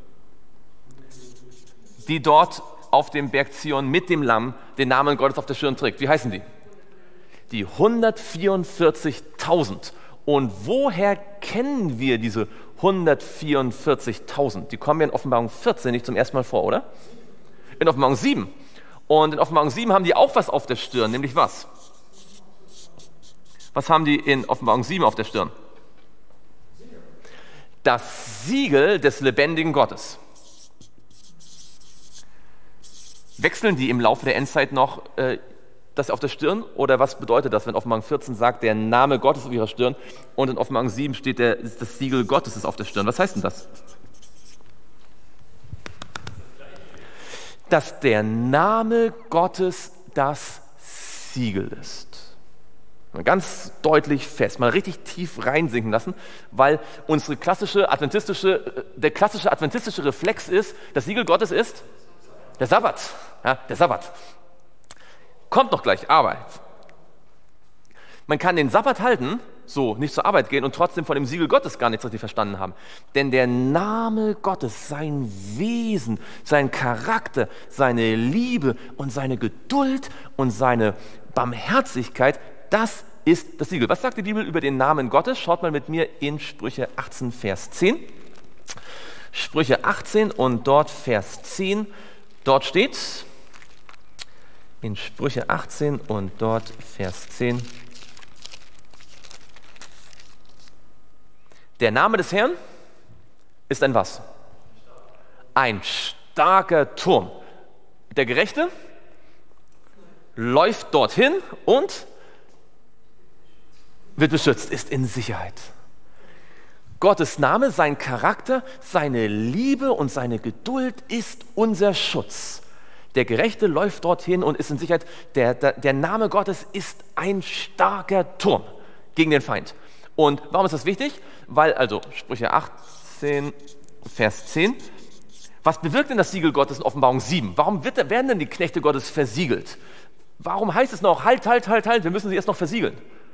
die dort auf dem Berg Zion mit dem Lamm den Namen Gottes auf der Stirn trägt? Wie heißen die? Die hundertvierundvierzigtausend. Und woher kennen wir diese hundertvierundvierzigtausend? Die kommen ja in Offenbarung vierzehn nicht zum ersten Mal vor, oder? In Offenbarung sieben. Und in Offenbarung sieben haben die auch was auf der Stirn, nämlich was? Was haben die in Offenbarung sieben auf der Stirn? Das Siegel des lebendigen Gottes. Wechseln die im Laufe der Endzeit noch äh, das auf der Stirn? Oder was bedeutet das, wenn Offenbarung vierzehn sagt, der Name Gottes auf ihrer Stirn, und in Offenbarung sieben steht, der, das Siegel Gottes ist auf der Stirn? Was heißt denn das? Dass der Name Gottes das Siegel ist. Ganz deutlich fest, mal richtig tief reinsinken lassen, weil unsere klassische adventistische, der klassische adventistische Reflex ist, das Siegel Gottes ist der Sabbat. Ja, der Sabbat. Kommt noch gleich, aber man kann den Sabbat halten so nicht zur Arbeit gehen und trotzdem von dem Siegel Gottes gar nichts richtig verstanden haben. Denn der Name Gottes, sein Wesen, sein Charakter, seine Liebe und seine Geduld und seine Barmherzigkeit, das ist das Siegel. Was sagt die Bibel über den Namen Gottes? Schaut mal mit mir in Sprüche achtzehn, Vers zehn. Sprüche achtzehn und dort Vers zehn. Dort steht, in Sprüche achtzehn und dort Vers zehn, der Name des Herrn ist ein was? Ein starker Turm. Der Gerechte läuft dorthin und wird beschützt, ist in Sicherheit. Gottes Name, sein Charakter, seine Liebe und seine Geduld ist unser Schutz. Der Gerechte läuft dorthin und ist in Sicherheit. Der, der, der Name Gottes ist ein starker Turm gegen den Feind. Und warum ist das wichtig? Weil, also Sprüche achtzehn, Vers zehn, was bewirkt denn das Siegel Gottes in Offenbarung sieben? Warum wird, werden denn die Knechte Gottes versiegelt? Warum heißt es noch, halt, halt, halt, halt, wir müssen sie erst noch versiegeln?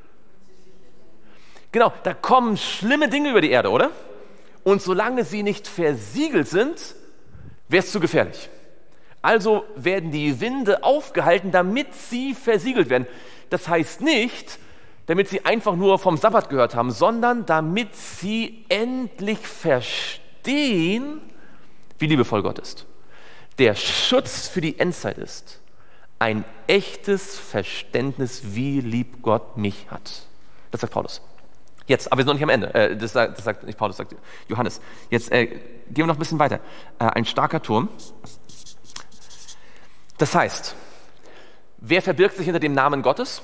Genau, da kommen schlimme Dinge über die Erde, oder? Und solange sie nicht versiegelt sind, wäre es zu gefährlich. Also werden die Winde aufgehalten, damit sie versiegelt werden. Das heißt nicht, damit sie einfach nur vom Sabbat gehört haben, sondern damit sie endlich verstehen, wie liebevoll Gott ist. Der Schutz für die Endzeit ist ein echtes Verständnis, wie lieb Gott mich hat. Das sagt Paulus. Jetzt, aber wir sind noch nicht am Ende. Äh, das, sagt, das sagt nicht Paulus, das sagt Johannes. Jetzt äh, gehen wir noch ein bisschen weiter. Äh, ein starker Turm. Das heißt, wer verbirgt sich hinter dem Namen Gottes?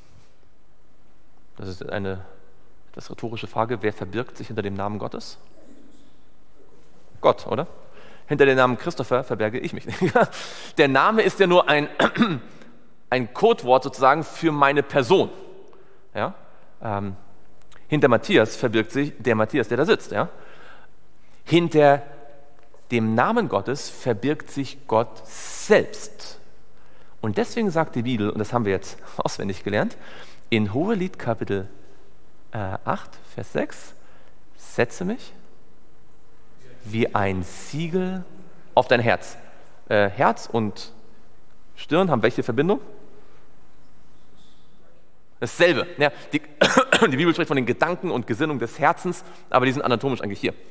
Das ist eine das rhetorische Frage. Wer verbirgt sich hinter dem Namen Gottes? Gott, oder? Hinter dem Namen Christopher verberge ich mich nicht. Der Name ist ja nur ein, ein Codewort sozusagen für meine Person. Ja? Ähm, hinter Matthias verbirgt sich der Matthias, der da sitzt. Ja? Hinter dem Namen Gottes verbirgt sich Gott selbst. Und deswegen sagt die Bibel, und das haben wir jetzt auswendig gelernt, in Hohelied Kapitel äh, acht, Vers sechs, setze mich wie ein Siegel auf dein Herz. Äh, Herz und Stirn haben welche Verbindung? Dasselbe. Ja, die, die Bibel spricht von den Gedanken und Gesinnungen des Herzens, aber die sind anatomisch eigentlich hier.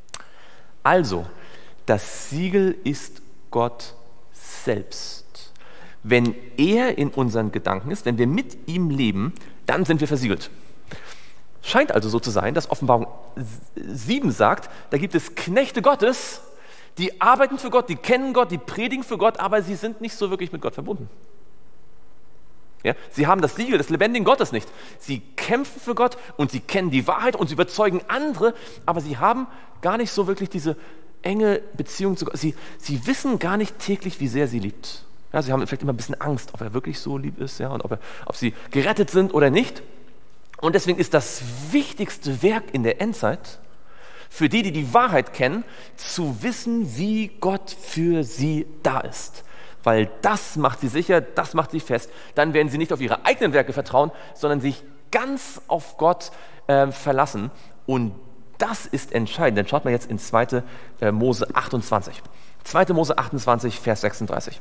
Also, das Siegel ist Gott selbst. Wenn er in unseren Gedanken ist, wenn wir mit ihm leben, dann sind wir versiegelt. Scheint also so zu sein, dass Offenbarung sieben sagt, da gibt es Knechte Gottes, die arbeiten für Gott, die kennen Gott, die predigen für Gott, aber sie sind nicht so wirklich mit Gott verbunden. Ja, sie haben das Siegel des lebendigen Gottes nicht. Sie kämpfen für Gott und sie kennen die Wahrheit und sie überzeugen andere, aber sie haben gar nicht so wirklich diese enge Beziehung zu Gott. Sie, sie wissen gar nicht täglich, wie sehr sie liebt. Ja, sie haben vielleicht immer ein bisschen Angst, ob er wirklich so lieb ist, ja, und ob, er, ob sie gerettet sind oder nicht. Und deswegen ist das wichtigste Werk in der Endzeit für die, die die Wahrheit kennen, zu wissen, wie Gott für sie da ist. Weil das macht sie sicher, das macht sie fest. Dann werden sie nicht auf ihre eigenen Werke vertrauen, sondern sich ganz auf Gott äh, verlassen. Und das ist entscheidend. Dann schaut mal jetzt in zweite Mose achtundzwanzig. zweite Mose achtundzwanzig, Vers sechsunddreißig.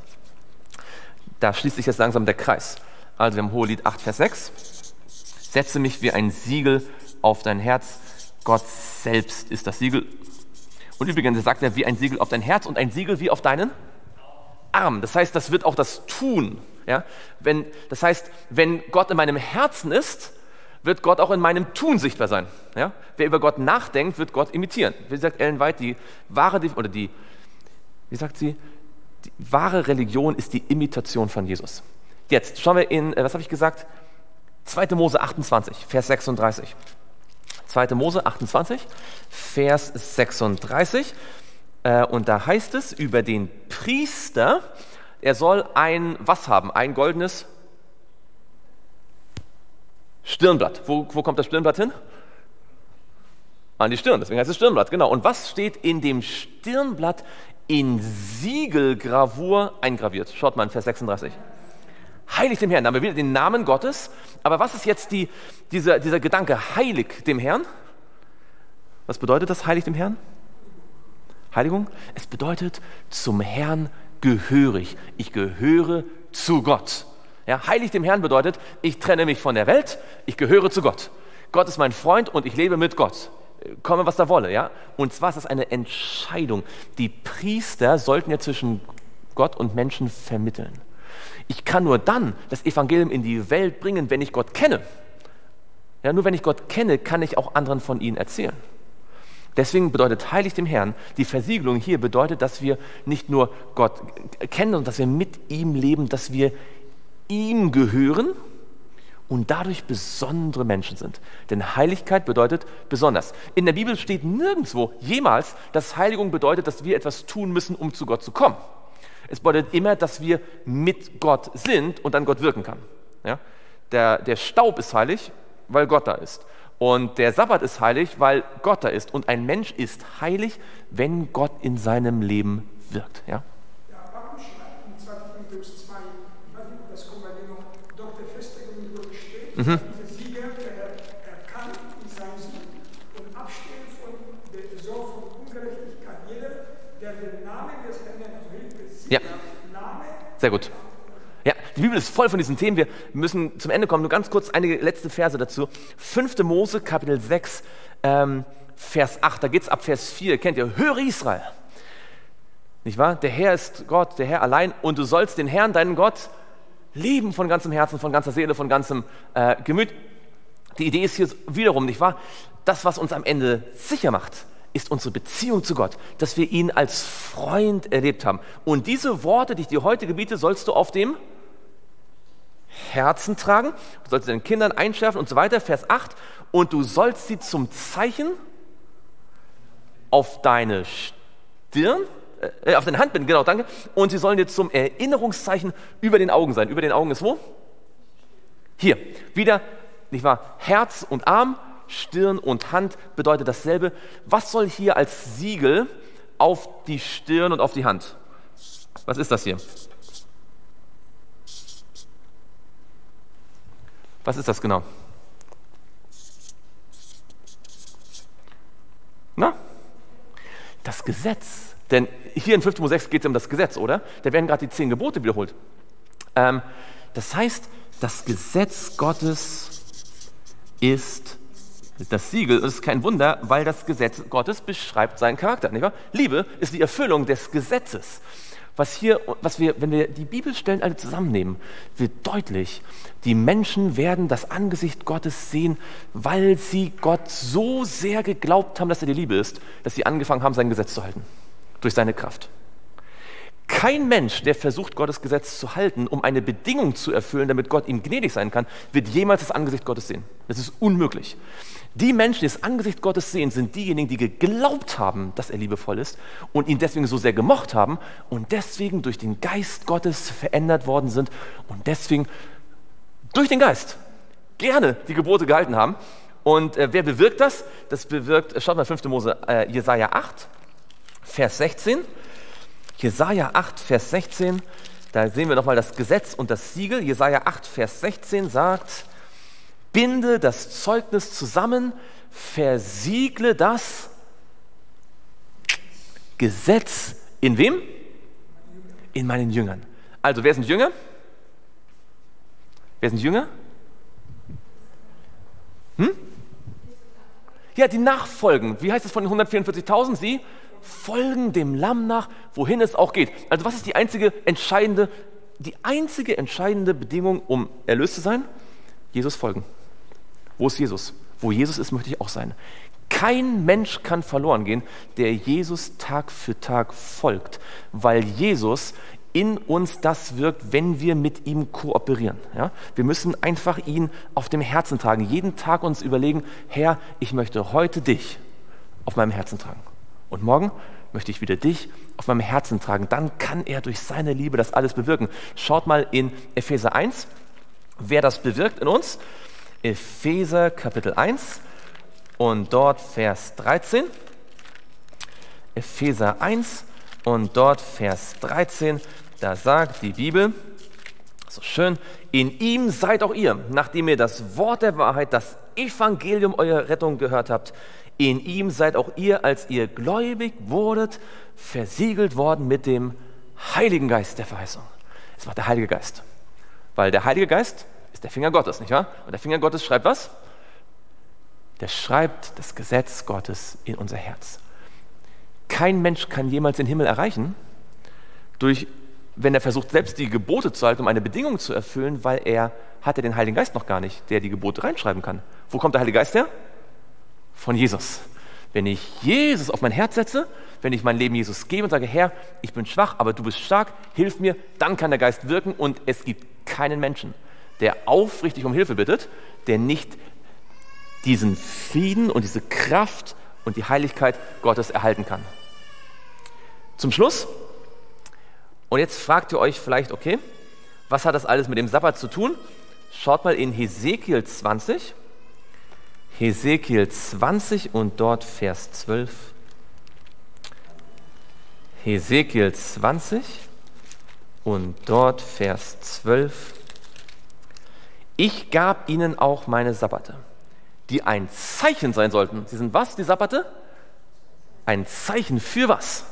Da schließt sich jetzt langsam der Kreis. Also wir haben Hohelied acht, Vers sechs. Setze mich wie ein Siegel auf dein Herz. Gott selbst ist das Siegel. Und übrigens sagt er, wie ein Siegel auf dein Herz und ein Siegel wie auf deinen Arm. Das heißt, das wird auch das Tun. Ja? Wenn, das heißt, wenn Gott in meinem Herzen ist, wird Gott auch in meinem Tun sichtbar sein. Ja? Wer über Gott nachdenkt, wird Gott imitieren. Wie sagt Ellen White, die wahre, oder die, wie sagt sie, die wahre Religion ist die Imitation von Jesus. Jetzt schauen wir in, was habe ich gesagt? zweite Mose achtundzwanzig, Vers sechsunddreißig. zweite Mose achtundzwanzig, Vers sechsunddreißig. Und da heißt es über den Priester, er soll ein, was haben? Ein goldenes Stirnblatt. Wo, wo kommt das Stirnblatt hin? An die Stirn, deswegen heißt es Stirnblatt, genau. Und was steht in dem Stirnblatt in Siegelgravur eingraviert? Schaut mal in Vers sechsunddreißig. Heiligt dem Herrn. Da haben wir wieder den Namen Gottes. Aber was ist jetzt die, dieser, dieser Gedanke, heilig dem Herrn? Was bedeutet das, heilig dem Herrn? Heiligung? Es bedeutet, zum Herrn gehörig. Ich gehöre zu Gott. Ja, heilig dem Herrn bedeutet, ich trenne mich von der Welt, ich gehöre zu Gott. Gott ist mein Freund und ich lebe mit Gott. Komme, was da wolle. Ja? Und zwar ist das eine Entscheidung. Die Priester sollten ja zwischen Gott und Menschen vermitteln. Ich kann nur dann das Evangelium in die Welt bringen, wenn ich Gott kenne. Ja, nur wenn ich Gott kenne, kann ich auch anderen von ihm erzählen. Deswegen bedeutet heilig dem Herrn, die Versiegelung hier bedeutet, dass wir nicht nur Gott kennen und dass wir mit ihm leben, dass wir ihm gehören und dadurch besondere Menschen sind. Denn Heiligkeit bedeutet besonders. In der Bibel steht nirgendwo jemals, dass Heiligung bedeutet, dass wir etwas tun müssen, um zu Gott zu kommen. Es bedeutet immer, dass wir mit Gott sind und an Gott wirken kann. Ja? Der, der Staub ist heilig, weil Gott da ist. Und der Sabbat ist heilig, weil Gott da ist. Und ein Mensch ist heilig, wenn Gott in seinem Leben wirkt. Ja? Ja, warum schreibt in zweiten Timotheus zwei, ich weiß nicht, ob das kommt, weil noch dort der Festlegung dort steht, Mhm. diese Sieger, der erkannt in seinem Sieg und abstehen von der Sorge von Ungerechtigkeit. Jeder, der den Namen des Herrn erhält, Ja. Name. Sehr gut. Ja, die Bibel ist voll von diesen Themen. Wir müssen zum Ende kommen. Nur ganz kurz einige letzte Verse dazu. fünfte Mose, Kapitel sechs, ähm, Vers acht. Da geht es ab Vers vier. Kennt ihr? Höre Israel. Nicht wahr? Der Herr ist Gott, der Herr allein. Und du sollst den Herrn, deinen Gott, lieben von ganzem Herzen, von ganzer Seele, von ganzem äh, Gemüt. Die Idee ist hier wiederum, nicht wahr? Das, was uns am Ende sicher macht, ist unsere Beziehung zu Gott, dass wir ihn als Freund erlebt haben. Und diese Worte, die ich dir heute gebiete, sollst du auf dem Herzen tragen, du sollst deinen Kindern einschärfen und so weiter. Vers acht, und du sollst sie zum Zeichen auf deine Stirn, äh, auf deine Hand binden, genau, danke, und sie sollen dir zum Erinnerungszeichen über den Augen sein. Über den Augen ist wo? Hier, wieder, nicht wahr, Herz und Arm, Stirn und Hand bedeutet dasselbe. Was soll hier als Siegel auf die Stirn und auf die Hand? Was ist das hier? Was ist das genau? Na? Das Gesetz. Denn hier in fünften Mose sechs geht es um das Gesetz, oder? Da werden gerade die zehn Gebote wiederholt. Ähm, das heißt, das Gesetz Gottes ist das Siegel. Das ist kein Wird, weil das Gesetz Gottes beschreibt seinen Charakter. Nicht wahr? Liebe ist die Erfüllung des Gesetzes. Was hier, was wir, wenn wir die Bibelstellen alle zusammennehmen, wird deutlich, die Menschen werden das Angesicht Gottes sehen, weil sie Gott so sehr geglaubt haben, dass er die Liebe ist, dass sie angefangen haben, sein Gesetz zu halten. Durch seine Kraft. Kein Mensch, der versucht, Gottes Gesetz zu halten, um eine Bedingung zu erfüllen, damit Gott ihm gnädig sein kann, wird jemals das Angesicht Gottes sehen. Das ist unmöglich. Die Menschen, die das Angesicht Gottes sehen, sind diejenigen, die geglaubt haben, dass er liebevoll ist und ihn deswegen so sehr gemocht haben und deswegen durch den Geist Gottes verändert worden sind und deswegen durch den Geist gerne die Gebote gehalten haben. Und äh, wer bewirkt das? Das bewirkt, schaut mal fünfte Mose, äh, Jesaja acht, Vers sechzehn. Jesaja acht, Vers sechzehn, da sehen wir nochmal das Gesetz und das Siegel. Jesaja acht, Vers sechzehn sagt, binde das Zeugnis zusammen, versiegle das Gesetz in wem? In meinen Jüngern. Also, wer sind Jünger? Wer sind Jünger? Hm? Ja, die nachfolgen. Wie heißt es von den hundertvierundvierzigtausend? Sie folgen dem Lamm nach, wohin es auch geht. Also was ist die einzige entscheidende, die einzige entscheidende Bedingung, um erlöst zu sein? Jesus folgen. Wo ist Jesus? Wo Jesus ist, möchte ich auch sein. Kein Mensch kann verloren gehen, der Jesus Tag für Tag folgt, weil Jesus in uns das wirkt, wenn wir mit ihm kooperieren. Ja? Wir müssen einfach ihn auf dem Herzen tragen, jeden Tag uns überlegen, Herr, ich möchte heute dich auf meinem Herzen tragen. Und morgen möchte ich wieder dich auf meinem Herzen tragen. Dann kann er durch seine Liebe das alles bewirken. Schaut mal in Epheser eins, wer das bewirkt in uns. Epheser Kapitel eins und dort Vers dreizehn. Epheser eins und dort Vers dreizehn. Da sagt die Bibel, So schön. In ihm seid auch ihr, nachdem ihr das Wort der Wahrheit, das Evangelium eurer Rettung gehört habt, in ihm seid auch ihr, als ihr gläubig wurdet, versiegelt worden mit dem Heiligen Geist der Verheißung. Es war der Heilige Geist. Weil der Heilige Geist ist der Finger Gottes, nicht wahr? Und der Finger Gottes schreibt was? Der schreibt das Gesetz Gottes in unser Herz. Kein Mensch kann jemals den Himmel erreichen, durch, wenn er versucht, selbst die Gebote zu halten, um eine Bedingung zu erfüllen, weil er hat ja den Heiligen Geist noch gar nicht, der die Gebote reinschreiben kann. Wo kommt der Heilige Geist her? Von Jesus. Wenn ich Jesus auf mein Herz setze, wenn ich mein Leben Jesus gebe und sage, Herr, ich bin schwach, aber du bist stark, hilf mir, dann kann der Geist wirken und es gibt keinen Menschen, der aufrichtig um Hilfe bittet, der nicht diesen Frieden und diese Kraft und die Heiligkeit Gottes erhalten kann. Zum Schluss, und jetzt fragt ihr euch vielleicht, okay, was hat das alles mit dem Sabbat zu tun? Schaut mal in Hesekiel zwanzig. Hesekiel zwanzig und dort Vers zwölf. Hesekiel zwanzig und dort Vers zwölf. Ich gab ihnen auch meine Sabbate, die ein Zeichen sein sollten. Sie sind was, die Sabbate? Ein Zeichen für was?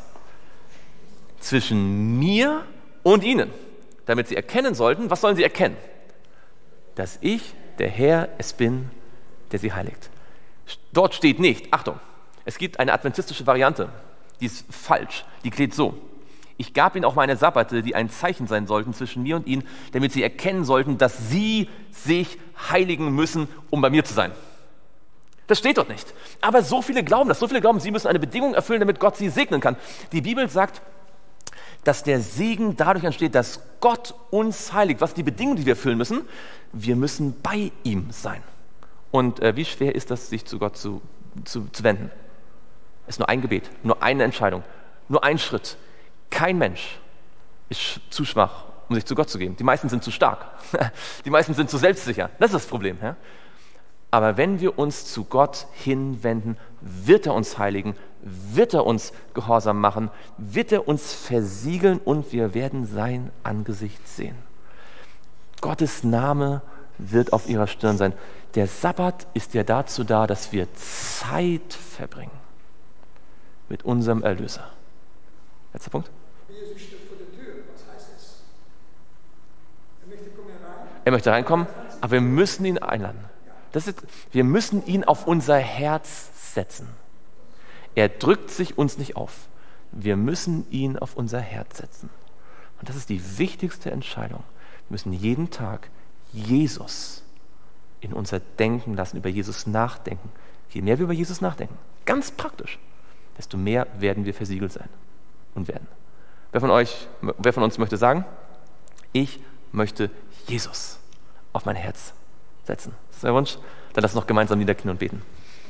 Zwischen mir und ihnen, damit sie erkennen sollten, was sollen sie erkennen? Dass ich, der Herr, es bin, der sie heiligt. Dort steht nicht, Achtung, es gibt eine adventistische Variante, die ist falsch, die klingt so. Ich gab ihnen auch meine Sabbate, die ein Zeichen sein sollten zwischen mir und ihnen, damit sie erkennen sollten, dass sie sich heiligen müssen, um bei mir zu sein. Das steht dort nicht. Aber so viele glauben das, so viele glauben, sie müssen eine Bedingung erfüllen, damit Gott sie segnen kann. Die Bibel sagt, dass der Segen dadurch entsteht, dass Gott uns heiligt. Was ist die Bedingung, die wir erfüllen müssen? Wir müssen bei ihm sein. Und äh, wie schwer ist das, sich zu Gott zu, zu, zu wenden? Es ist nur ein Gebet, nur eine Entscheidung, nur ein Schritt. Kein Mensch ist zu schwach, um sich zu Gott zu geben. Die meisten sind zu stark. Die meisten sind zu selbstsicher. Das ist das Problem. Ja? Aber wenn wir uns zu Gott hinwenden, wird er uns heiligen, wird er uns gehorsam machen, wird er uns versiegeln und wir werden sein Angesicht sehen. Gottes Name wird auf ihrer Stirn sein. Der Sabbat ist ja dazu da, dass wir Zeit verbringen mit unserem Erlöser. Letzter Punkt. Jesus steht vor der Tür. Was heißt das? Er möchte kommen rein. Er möchte reinkommen, aber wir müssen ihn einladen. Das ist, wir müssen ihn auf unser Herz setzen. Er drückt sich uns nicht auf. Wir müssen ihn auf unser Herz setzen. Und das ist die wichtigste Entscheidung. Wir müssen jeden Tag Jesus in unser Denken lassen, über Jesus nachdenken. Je mehr wir über Jesus nachdenken, ganz praktisch, desto mehr werden wir versiegelt sein und werden. Wer von euch, wer von uns möchte sagen, ich möchte Jesus auf mein Herz setzen? Das ist der Wunsch? Dann lass uns noch gemeinsam niederknien und beten.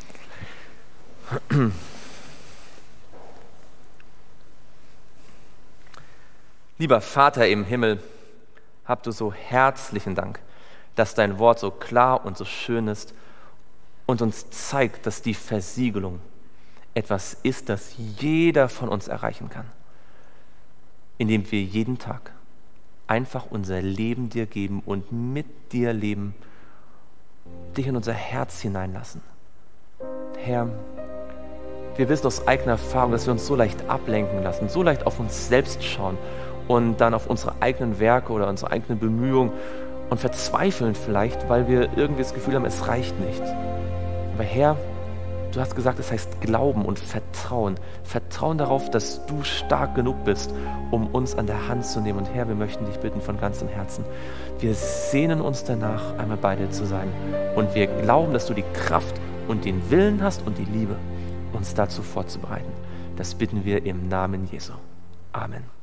Lieber Vater im Himmel, hab du so herzlichen Dank, dass dein Wort so klar und so schön ist und uns zeigt, dass die Versiegelung etwas ist, das jeder von uns erreichen kann, indem wir jeden Tag einfach unser Leben dir geben und mit dir leben, dich in unser Herz hineinlassen. Herr, wir wissen aus eigener Erfahrung, dass wir uns so leicht ablenken lassen, so leicht auf uns selbst schauen und dann auf unsere eigenen Werke oder unsere eigenen Bemühungen und verzweifeln vielleicht, weil wir irgendwie das Gefühl haben, es reicht nicht. Aber Herr, du hast gesagt, es heißt Glauben und Vertrauen. Vertrauen darauf, dass du stark genug bist, um uns an der Hand zu nehmen. Und Herr, wir möchten dich bitten von ganzem Herzen. Wir sehnen uns danach, einmal bei dir zu sein. Und wir glauben, dass du die Kraft und den Willen hast und die Liebe, uns dazu vorzubereiten. Das bitten wir im Namen Jesu. Amen.